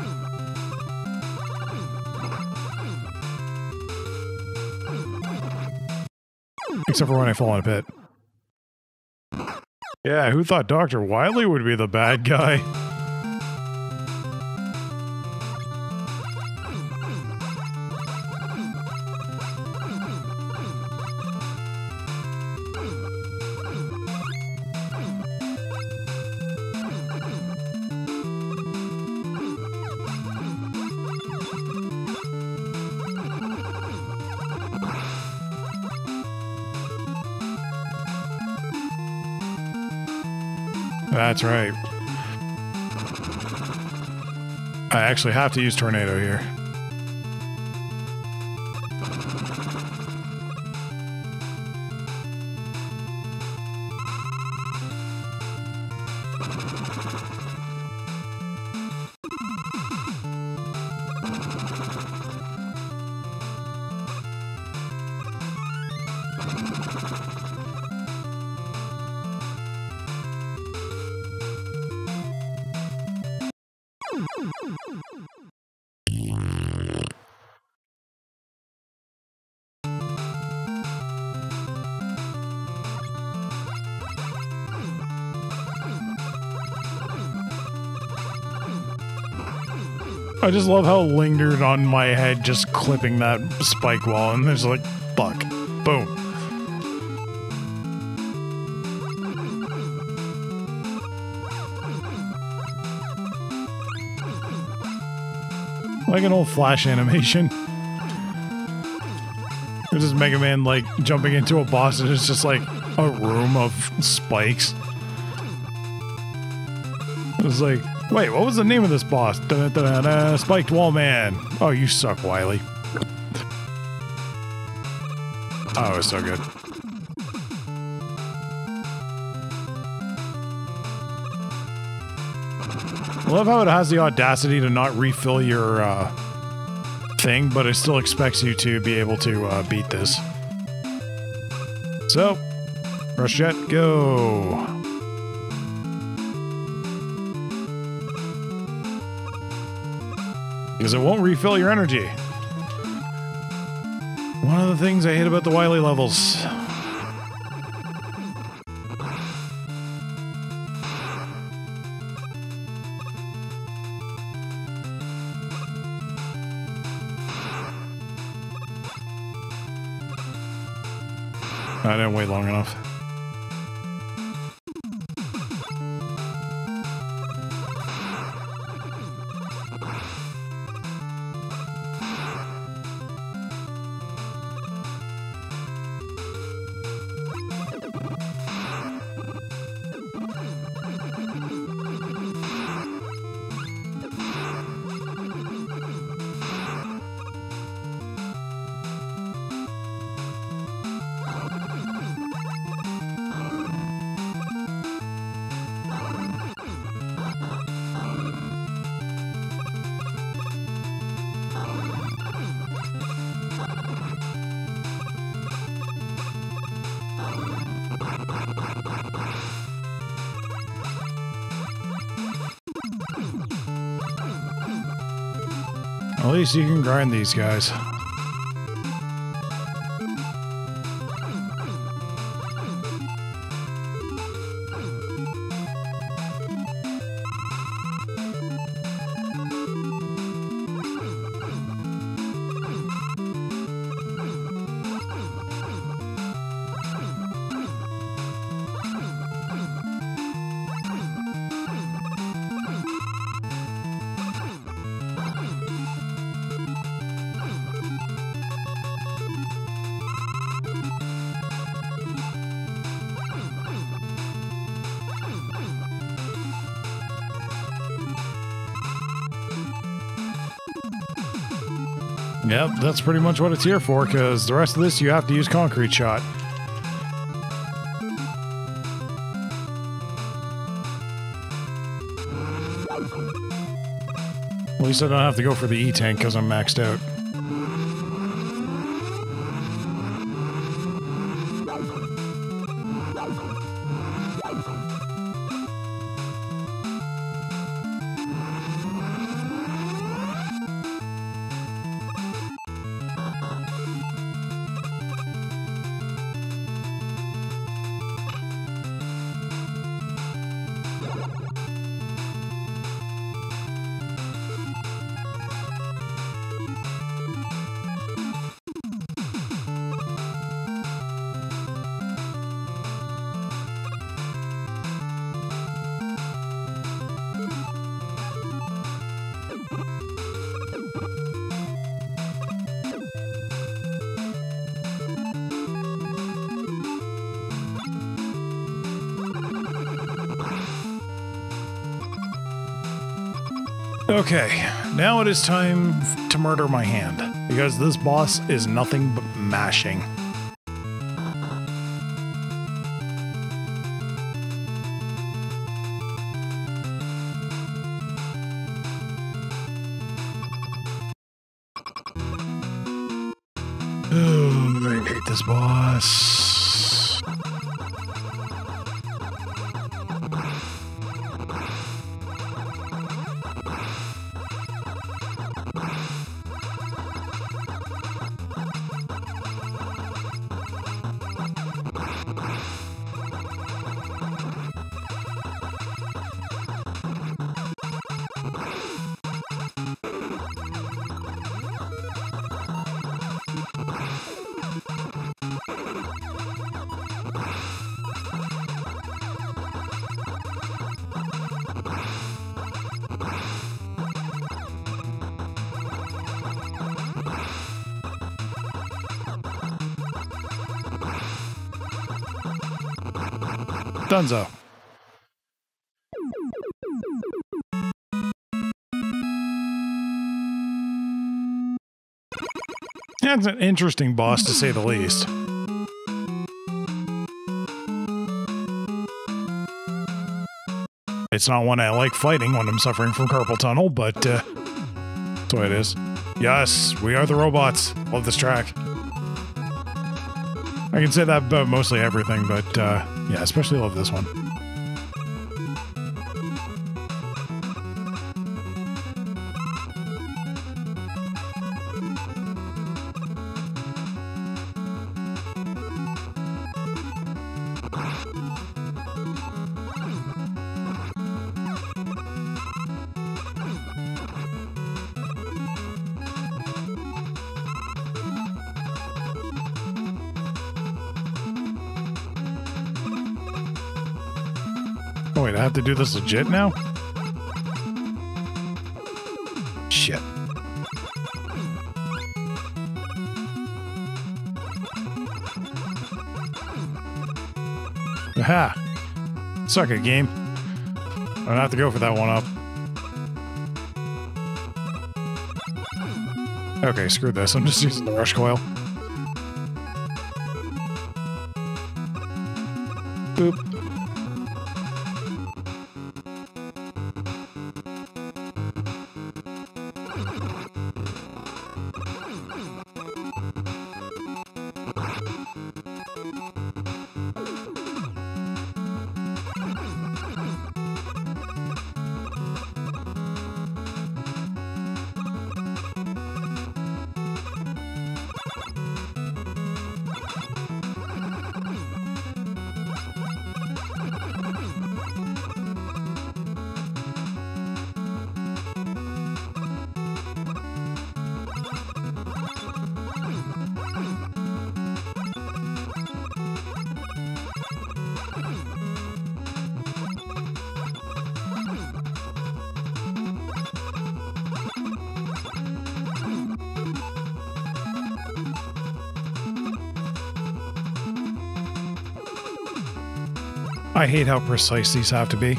Except for when I fall in a pit. Yeah, who thought Dr. Wily would be the bad guy? That's right. I actually have to use Tornado here. I just love how it lingered on my head just clipping that spike wall, and there's like, fuck. Boom. Like an old Flash animation. This is Mega Man, like, jumping into a boss, and it's just like a room of spikes. It's like, wait, what was the name of this boss? Da-da-da-da, Spiked Wall Man. Oh, you suck, Wily. Oh, it was so good. I love how it has the audacity to not refill your thing, but it still expects you to be able to beat this. So, rush jet, go. Because it won't refill your energy. One of the things I hate about the Wily levels. I didn't wait long enough. At least you can grind these guys. Yep, that's pretty much what it's here for, because the rest of this you have to use concrete shot. At least I don't have to go for the E-tank because I'm maxed out. Okay, now it is time to murder my hand, because this boss is nothing but mashing. Oh, I hate this boss. Dunzo. That's an interesting boss, to say the least. It's not one I like fighting when I'm suffering from carpal tunnel, but that's the way it is. Yes, we are the robots. Love this track. I can say that about mostly everything, but yeah, especially love this one. Oh wait, I have to do this legit now? Shit. Aha! Suck it, game. I don't have to go for that one up. Okay, screw this. I'm just using the rush coil. Boop. I hate how precise these have to be.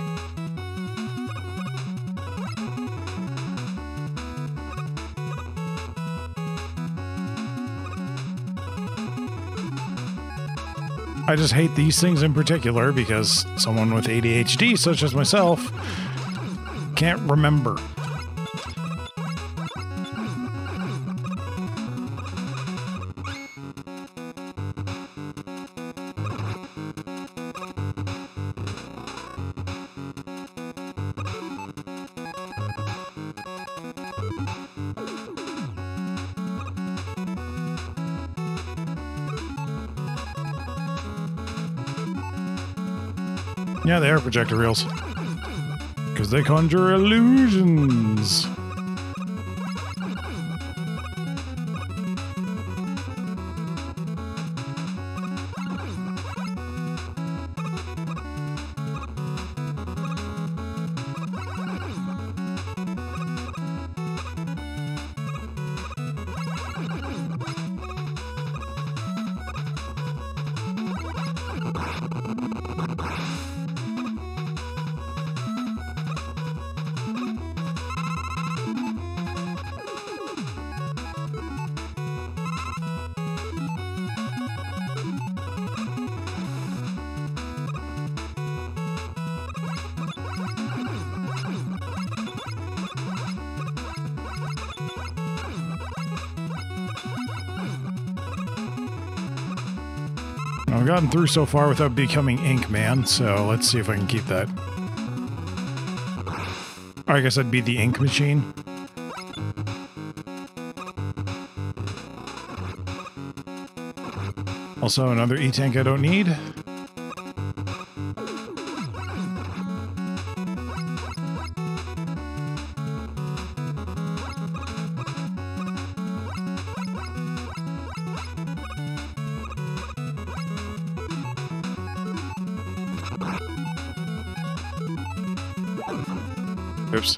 I just hate these things in particular because someone with ADHD, such as myself, can't remember. Yeah, they are projector reels. Because they conjure illusions. I've gotten through so far without becoming Ink Man, so let's see if I can keep that. Or I guess that'd be the ink machine. Also, another E-tank I don't need. Oops.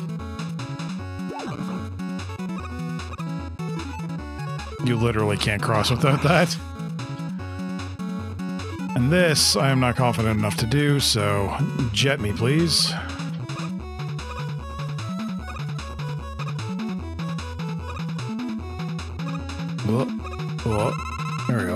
You literally can't cross without that. And this, I am not confident enough to do, so jet me, please. Whoa. Whoa. There we go.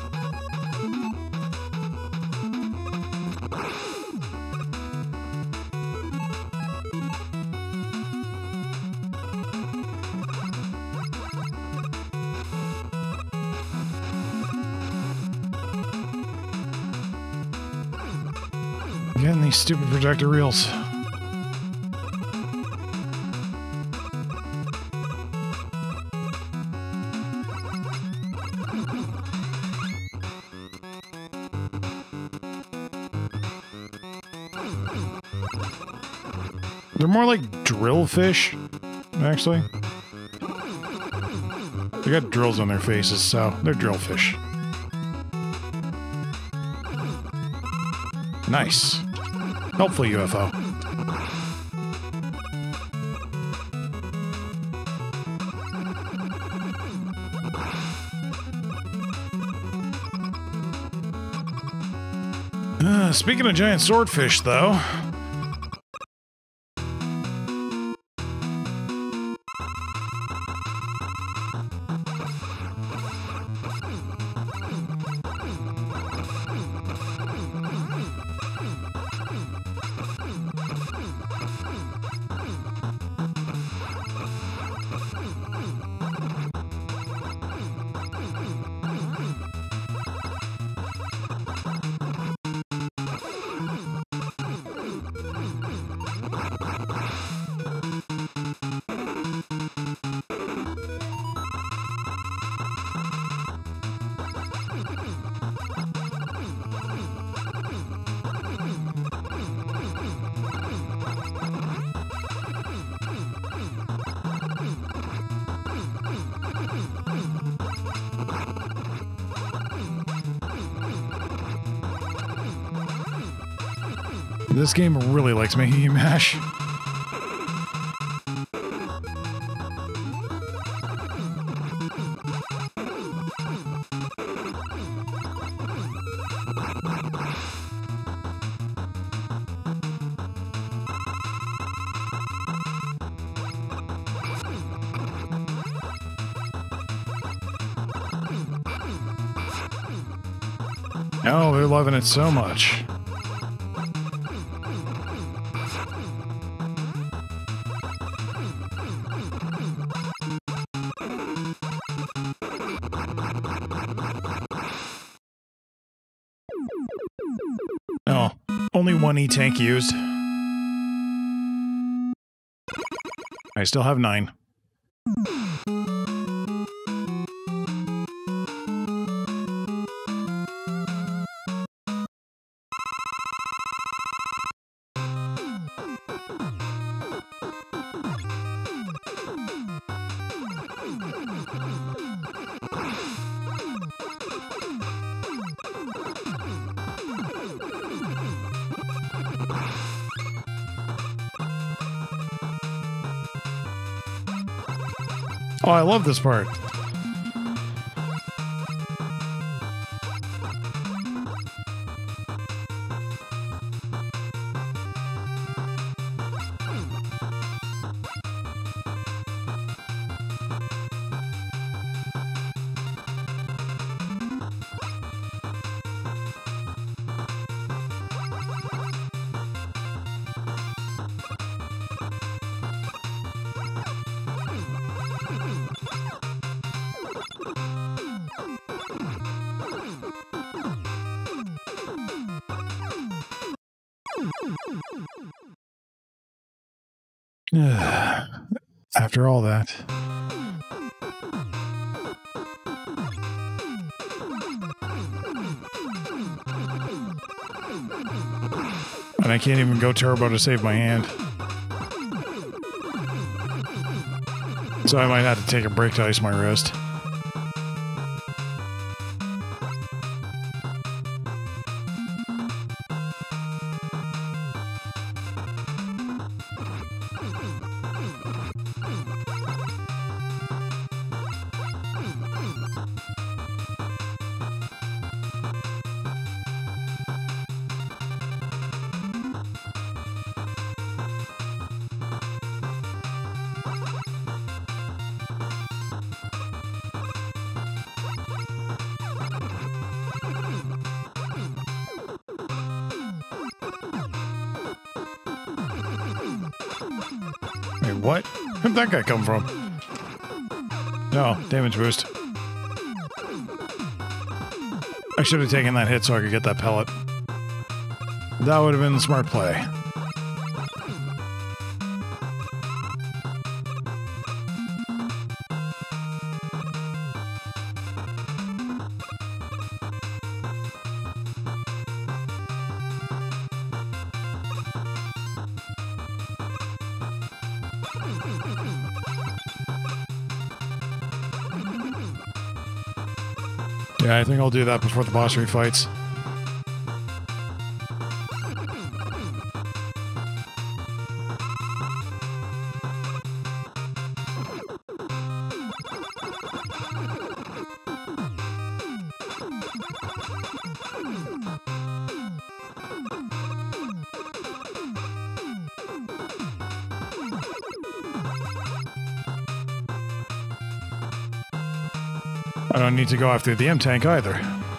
Again, these stupid projector reels. They're more like drillfish, actually. They got drills on their faces, so they're drillfish. Nice. Helpful UFO. Speaking of giant swordfish, though... This game really likes making you mash. Oh, they're loving it so much. Oh, only one E-tank used. I still have 9. Oh, I love this part. After all that. And I can't even go turbo to save my hand. So I might have to take a break to ice my wrist. Wait, what? Where'd that guy come from? No, damage boost. I should have taken that hit so I could get that pellet. That would have been the smart play. Yeah, I think I'll do that before the boss refights. I don't need to go after the M-Tank either.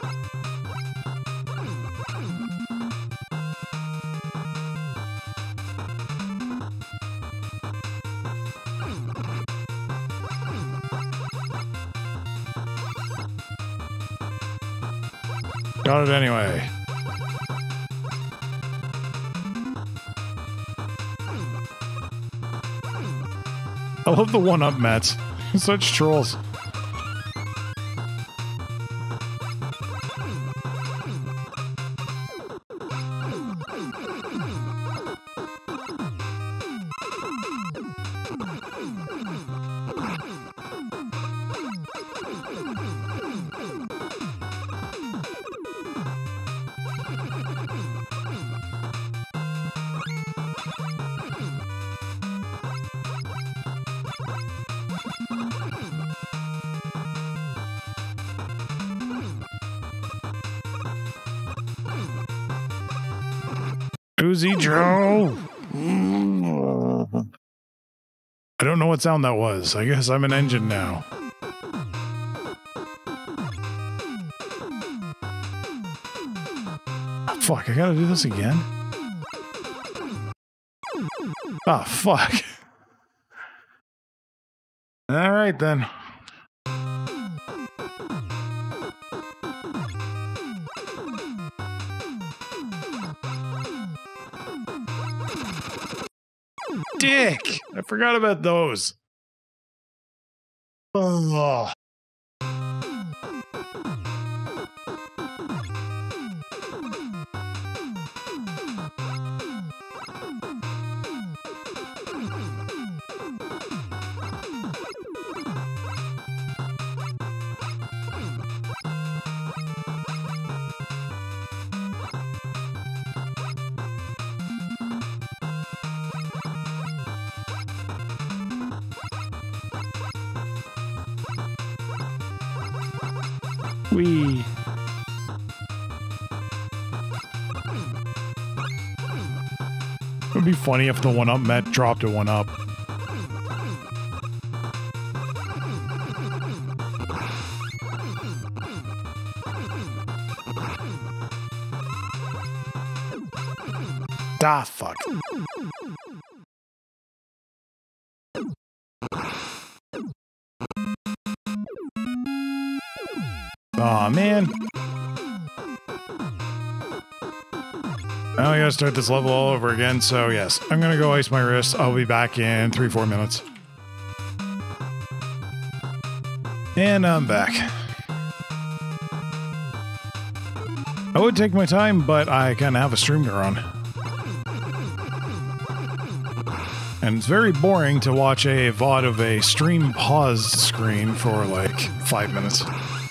Got it anyway. I love the one-up Mets. Such trolls. Uzi Joe. I don't know what sound that was. I guess I'm an engine now. Oh, fuck, I gotta do this again? Oh, fuck. Alright then. Dick! I forgot about those. Oh. Wee. It would be funny if the one-up Met dropped a one-up. Ah, fuck. Aw, man. Now I gotta start this level all over again, so yes, I'm gonna go ice my wrist. I'll be back in 3-4 minutes. And I'm back. I would take my time, but I kinda have a stream to run. And it's very boring to watch a VOD of a stream paused screen for like 5 minutes.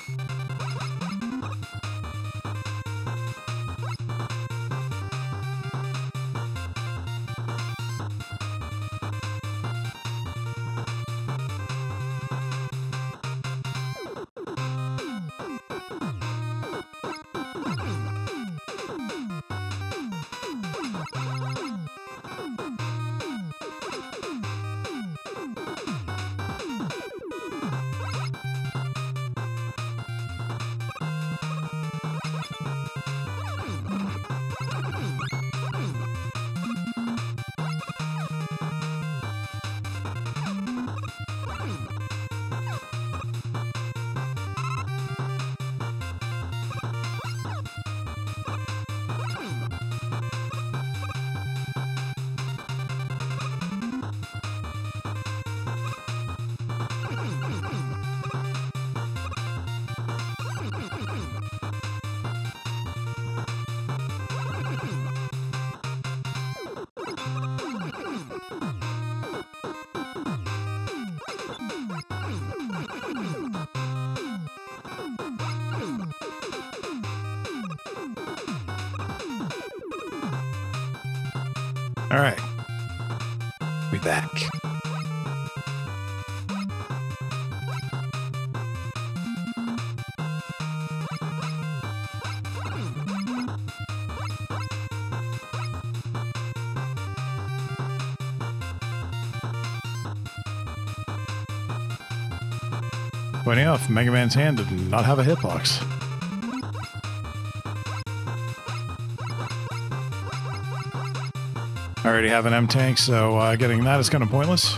All right, we back. Funny enough, Mega Man's hand did not have a hitbox. I already have an M-Tank, so getting that is kind of pointless.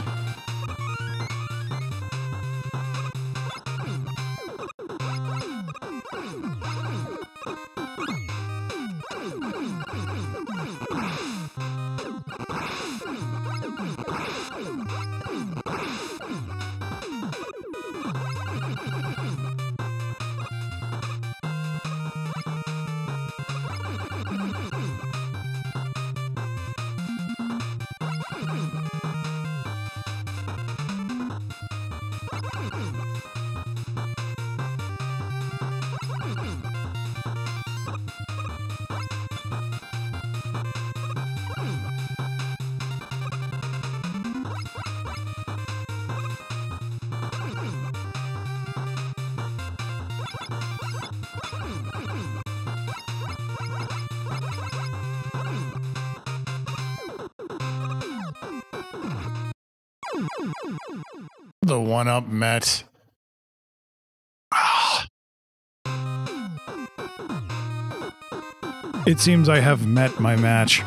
The one-up met. It seems I have met my match.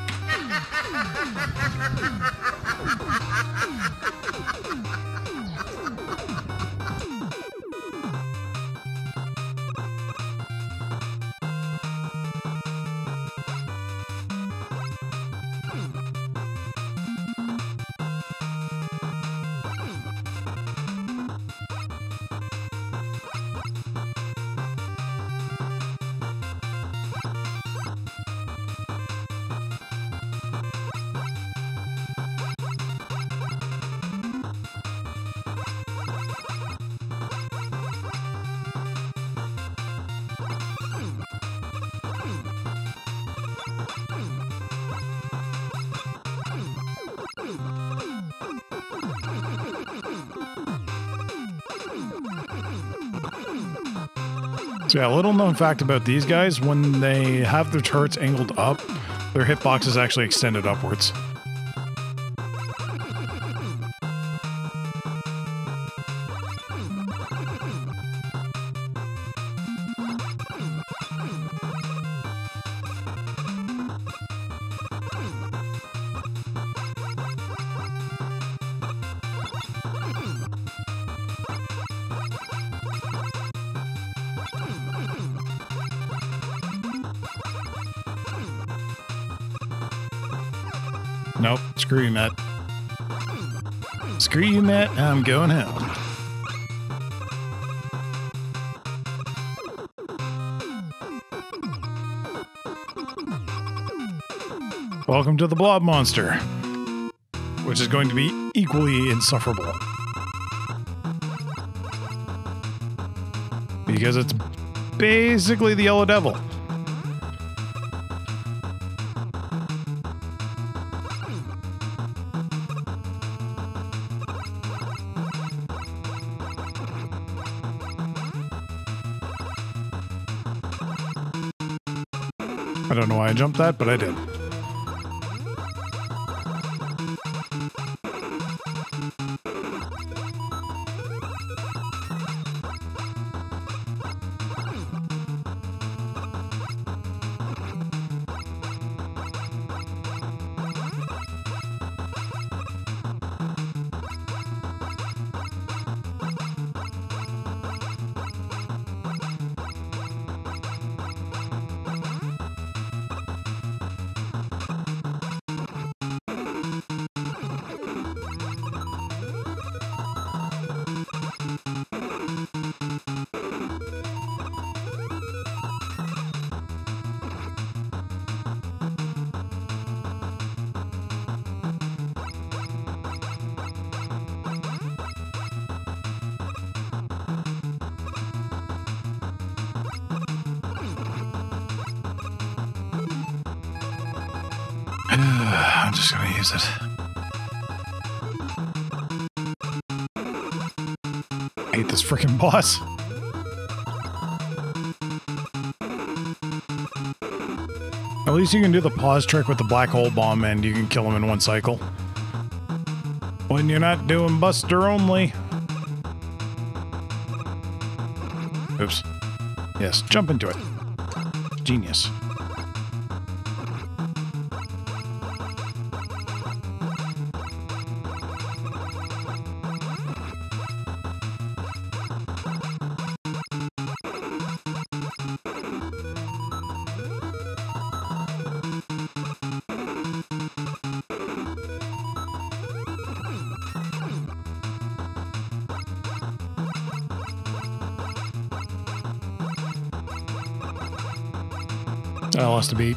So yeah, a little known fact about these guys, when they have their turrets angled up, their hitbox is actually extended upwards. Nope, screw you, Matt. Screw you, Matt, I'm going home. Welcome to the Blob Monster, which is going to be equally insufferable. Because it's basically the Yellow Devil. I don't know why I jumped that, but I did. I'm just gonna use it. I hate this freaking boss. At least you can do the pause trick with the black hole bomb and you can kill him in one cycle. When you're not doing Buster only. Oops. Yes, jump into it. Genius. I lost a beat.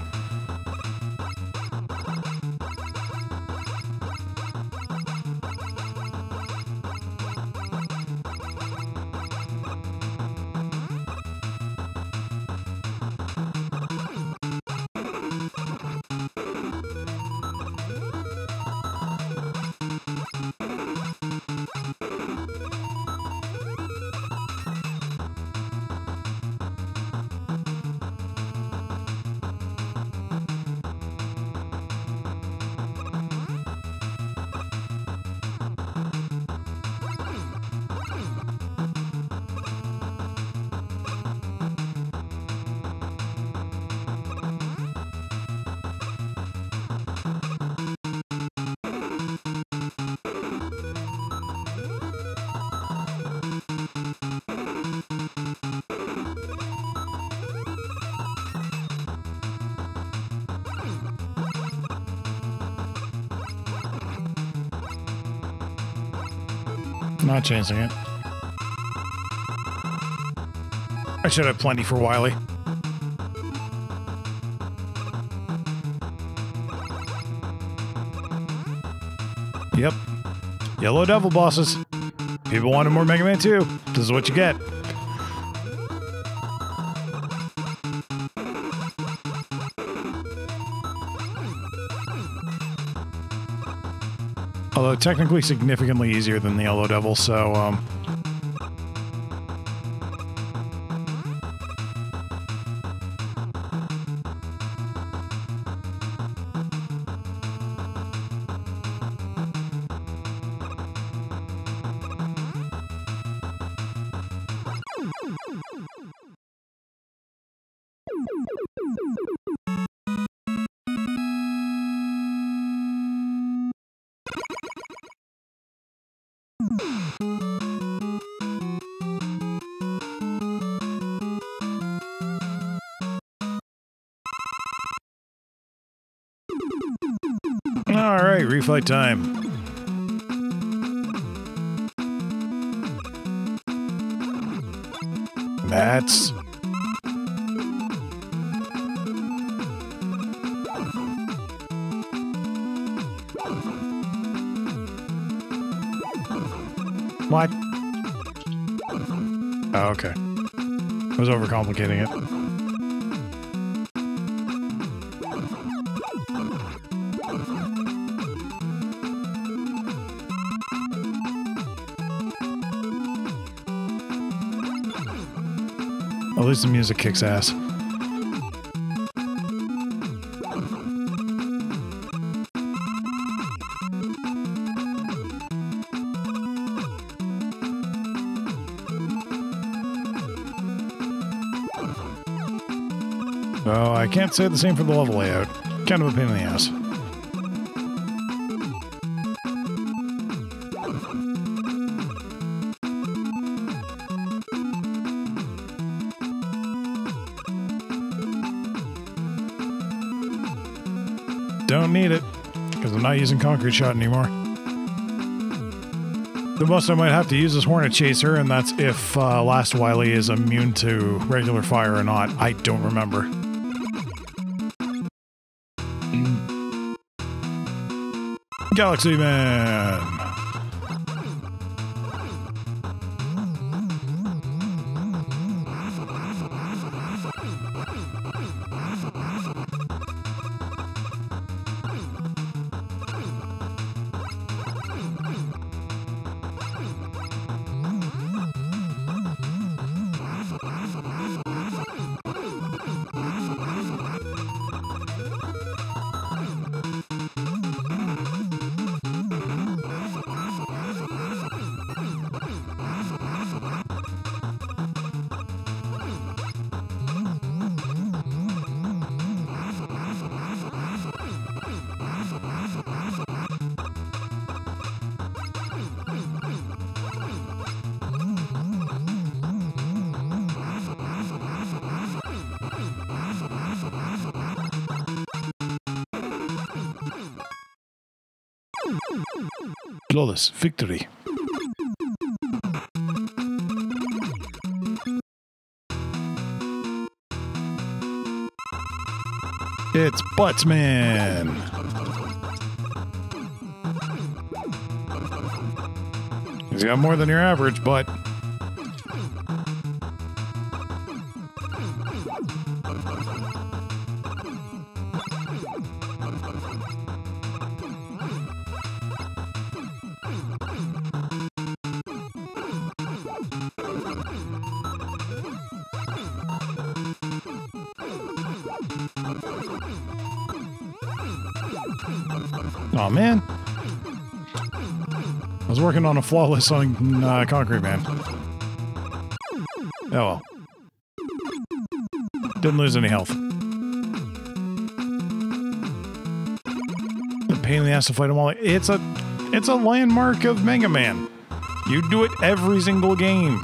Not changing it. I should have plenty for Wily. Yep. Yellow Devil bosses. People wanted more Mega Man 2. This is what you get. Although technically significantly easier than the Yellow Devil, so, Alright, refight time. Mats. What? Oh, okay. I was overcomplicating it. At least the music kicks ass. Oh, I can't say the same for the level layout. Kind of a pain in the ass. Don't need it, because I'm not using Concrete Shot anymore. The most I might have to use is Hornet Chaser, and that's if last Wily is immune to regular fire or not. I don't remember. Galaxy Man! Flawless victory. It's Butts Man. He's got more than your average butt. Oh man, I was working on a flawless on Concrete Man. Oh well. Didn't lose any health. A pain in the ass to fight them all. It's a landmark of Magma Man. You do it every single game.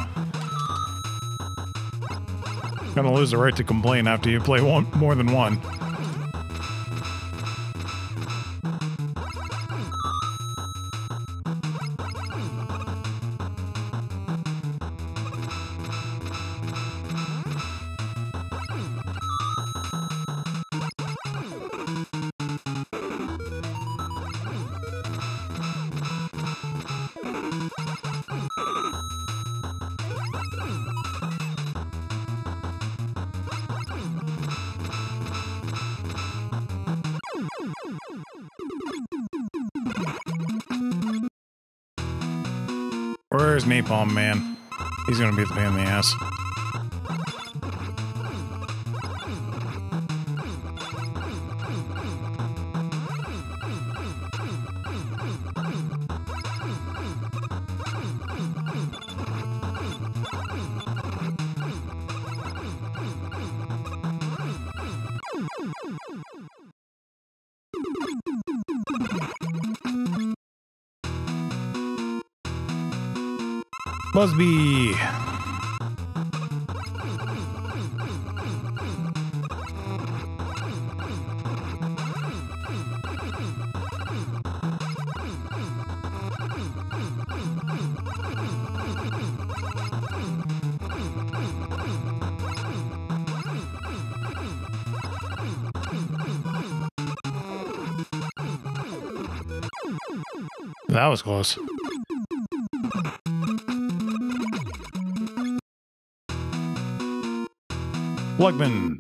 Gonna lose the right to complain after you play more than one. Where's Napalm Man? He's gonna be the pain in the ass. Busby! That was close. Plugman.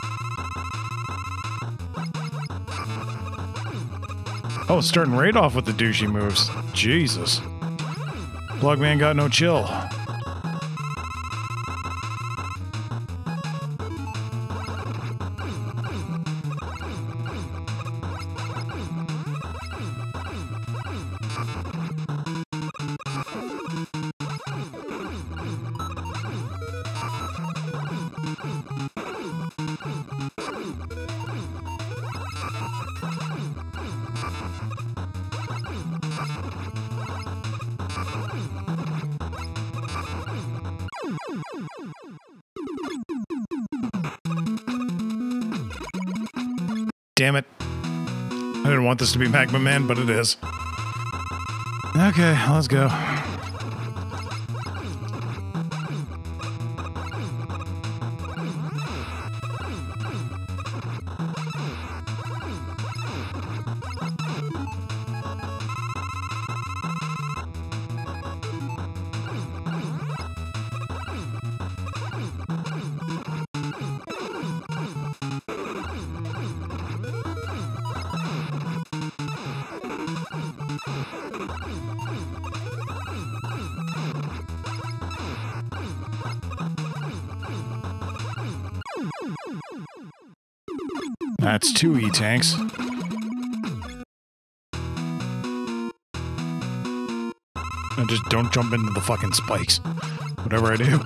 Oh, starting right off with the douchey moves. Jesus. Plugman got no chill. Damn it. I didn't want this to be Magma Man, but it is. Okay, let's go. That's 2 E-tanks. And just don't jump into the fucking spikes. Whatever I do.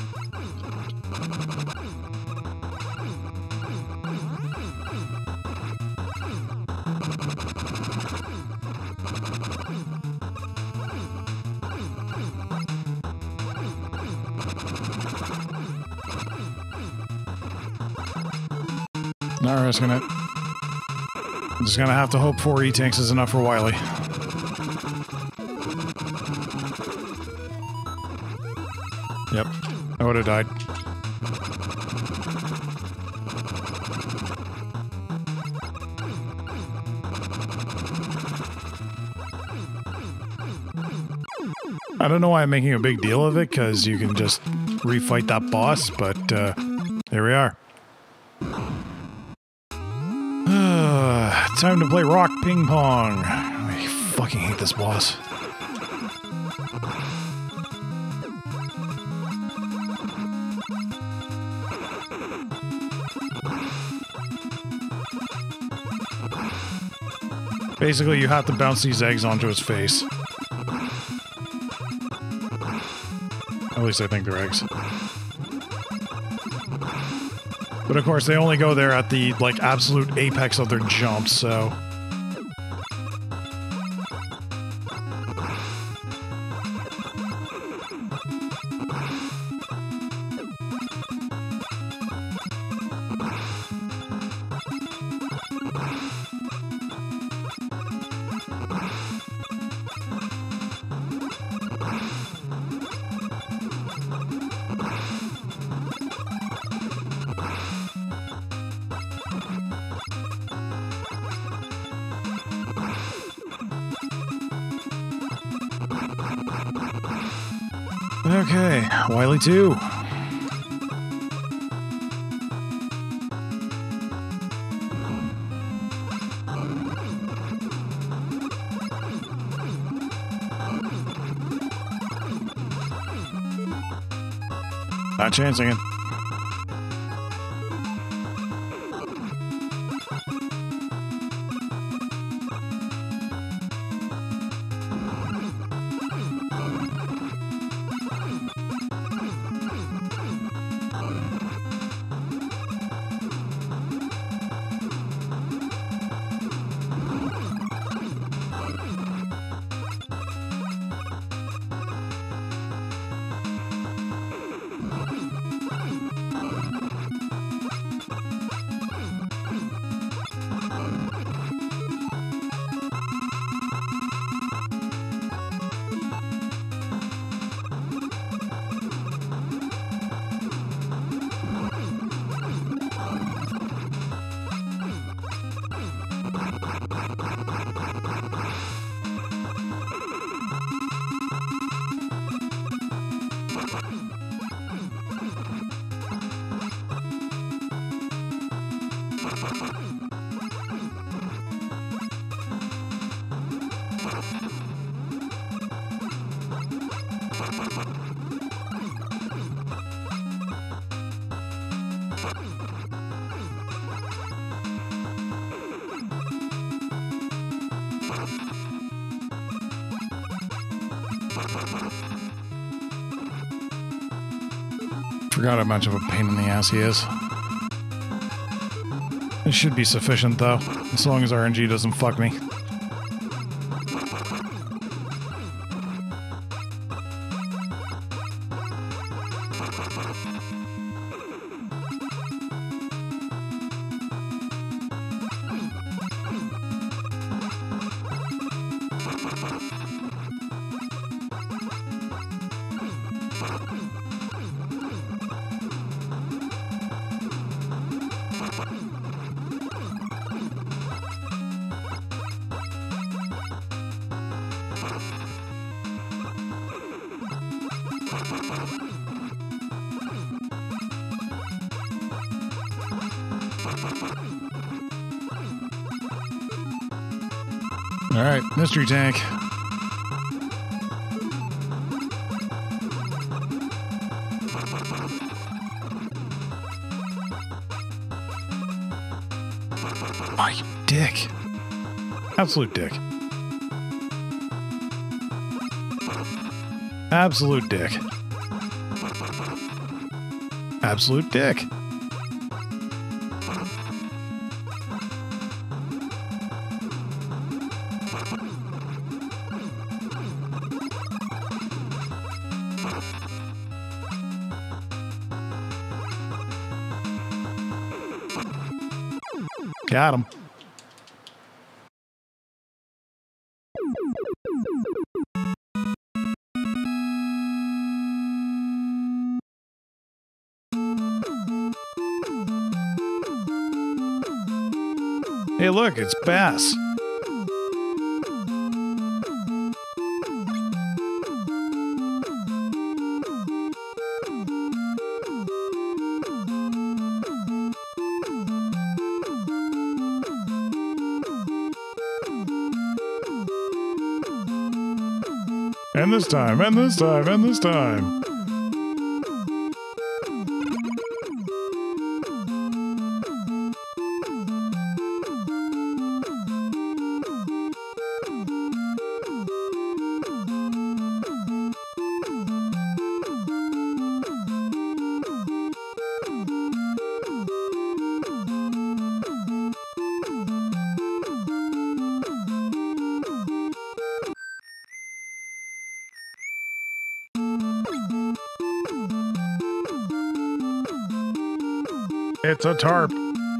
Not risking it. I'm just gonna have to hope 4 E-tanks is enough for Wily. would have died. I don't know why I'm making a big deal of it, because you can just refight that boss, but there we are. Time to play rock ping pong. I fucking hate this boss. Basically, you have to bounce these eggs onto his face. At least I think they're eggs. But of course, they only go there at the, like, absolute apex of their jump, so... Okay, Wily 2. Not chancing it. Forgot how much of a pain in the ass he is. It should be sufficient, though, as long as RNG doesn't fuck me. Alright, mystery tank. Oh, you dick. Absolute dick. Absolute dick. Absolute dick. Got him. Hey, look, it's Bass. And this time, and this time, and this time. It's a tarp.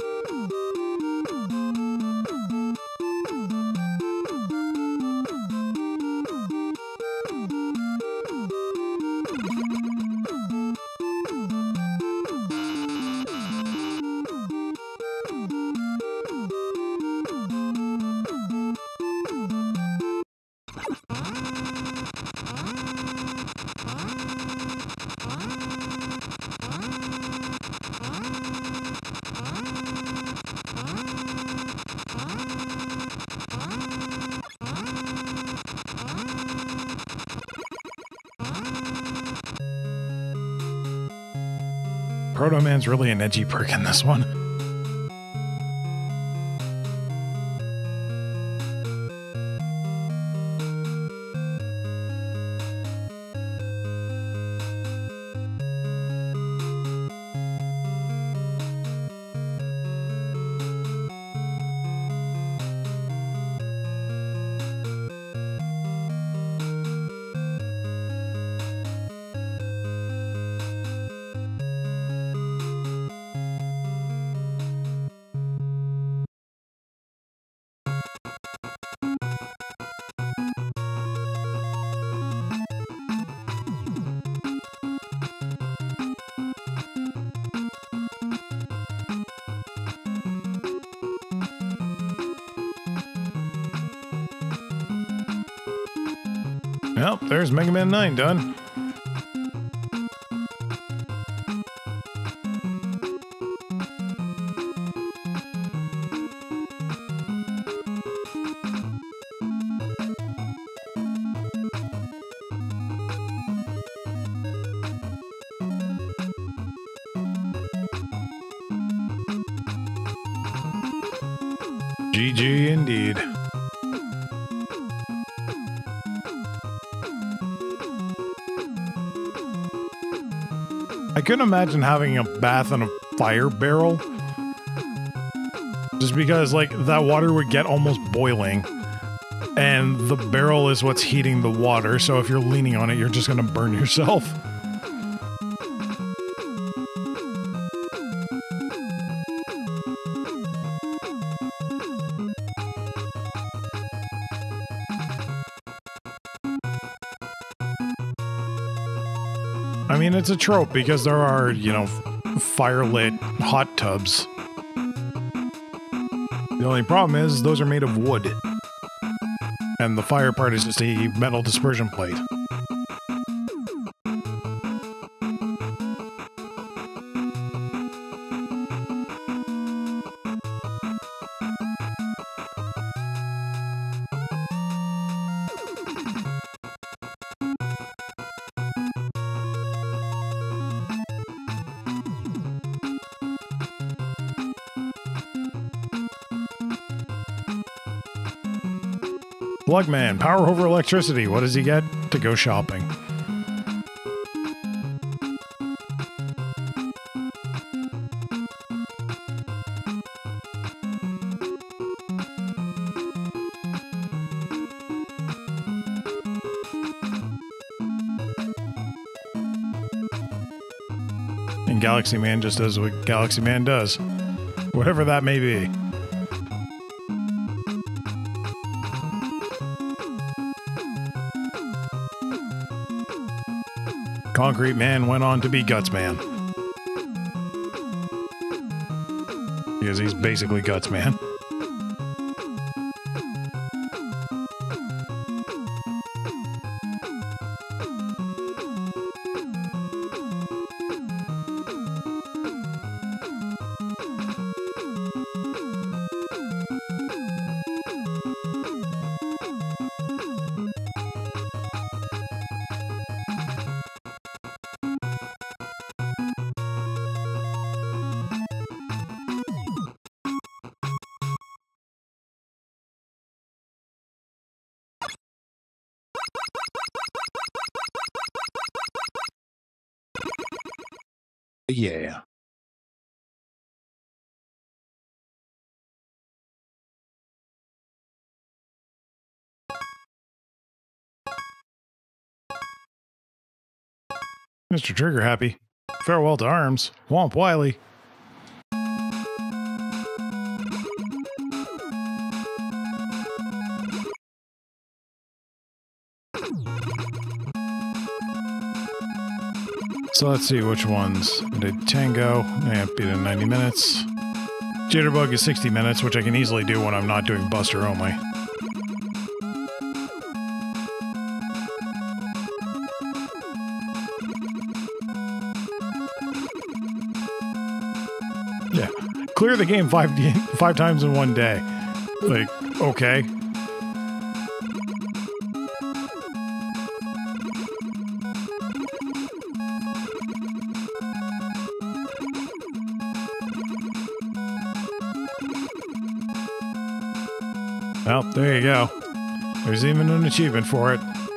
Proto Man's really an edgy prick in this one. Well, there's Mega Man 9 done. GG indeed. I couldn't imagine having a bath in a fire barrel. Just because, like, that water would get almost boiling. And the barrel is what's heating the water, so if you're leaning on it, you're just gonna burn yourself. I mean, it's a trope because there are, you know, fire-lit hot tubs. The only problem is those are made of wood. And the fire part is just a metal dispersion plate. Plug Man, power over electricity. What does he get? To go shopping. And Galaxy Man just does what Galaxy Man does. Whatever that may be. Concrete Man went on to be Guts Man. Because he's basically Guts Man. Yeah. Mr. Trigger Happy. Farewell to arms. Womp Wily. So let's see which ones. I did Tango. Yeah, beat it in 90 minutes. Jitterbug is 60 minutes, which I can easily do when I'm not doing Buster only. Yeah. Clear the game five times in one day. Like, okay. Well, there you go. There's even an achievement for it.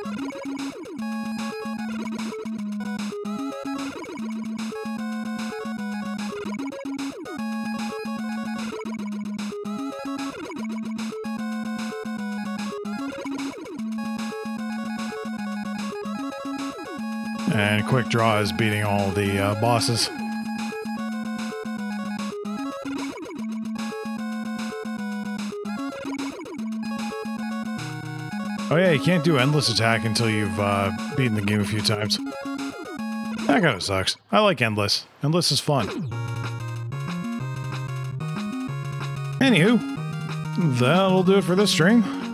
And Quick Draw is beating all the bosses. Oh yeah, you can't do Endless Attack until you've beaten the game a few times. That kind of sucks. I like Endless. Endless is fun. Anywho, that'll do it for this stream.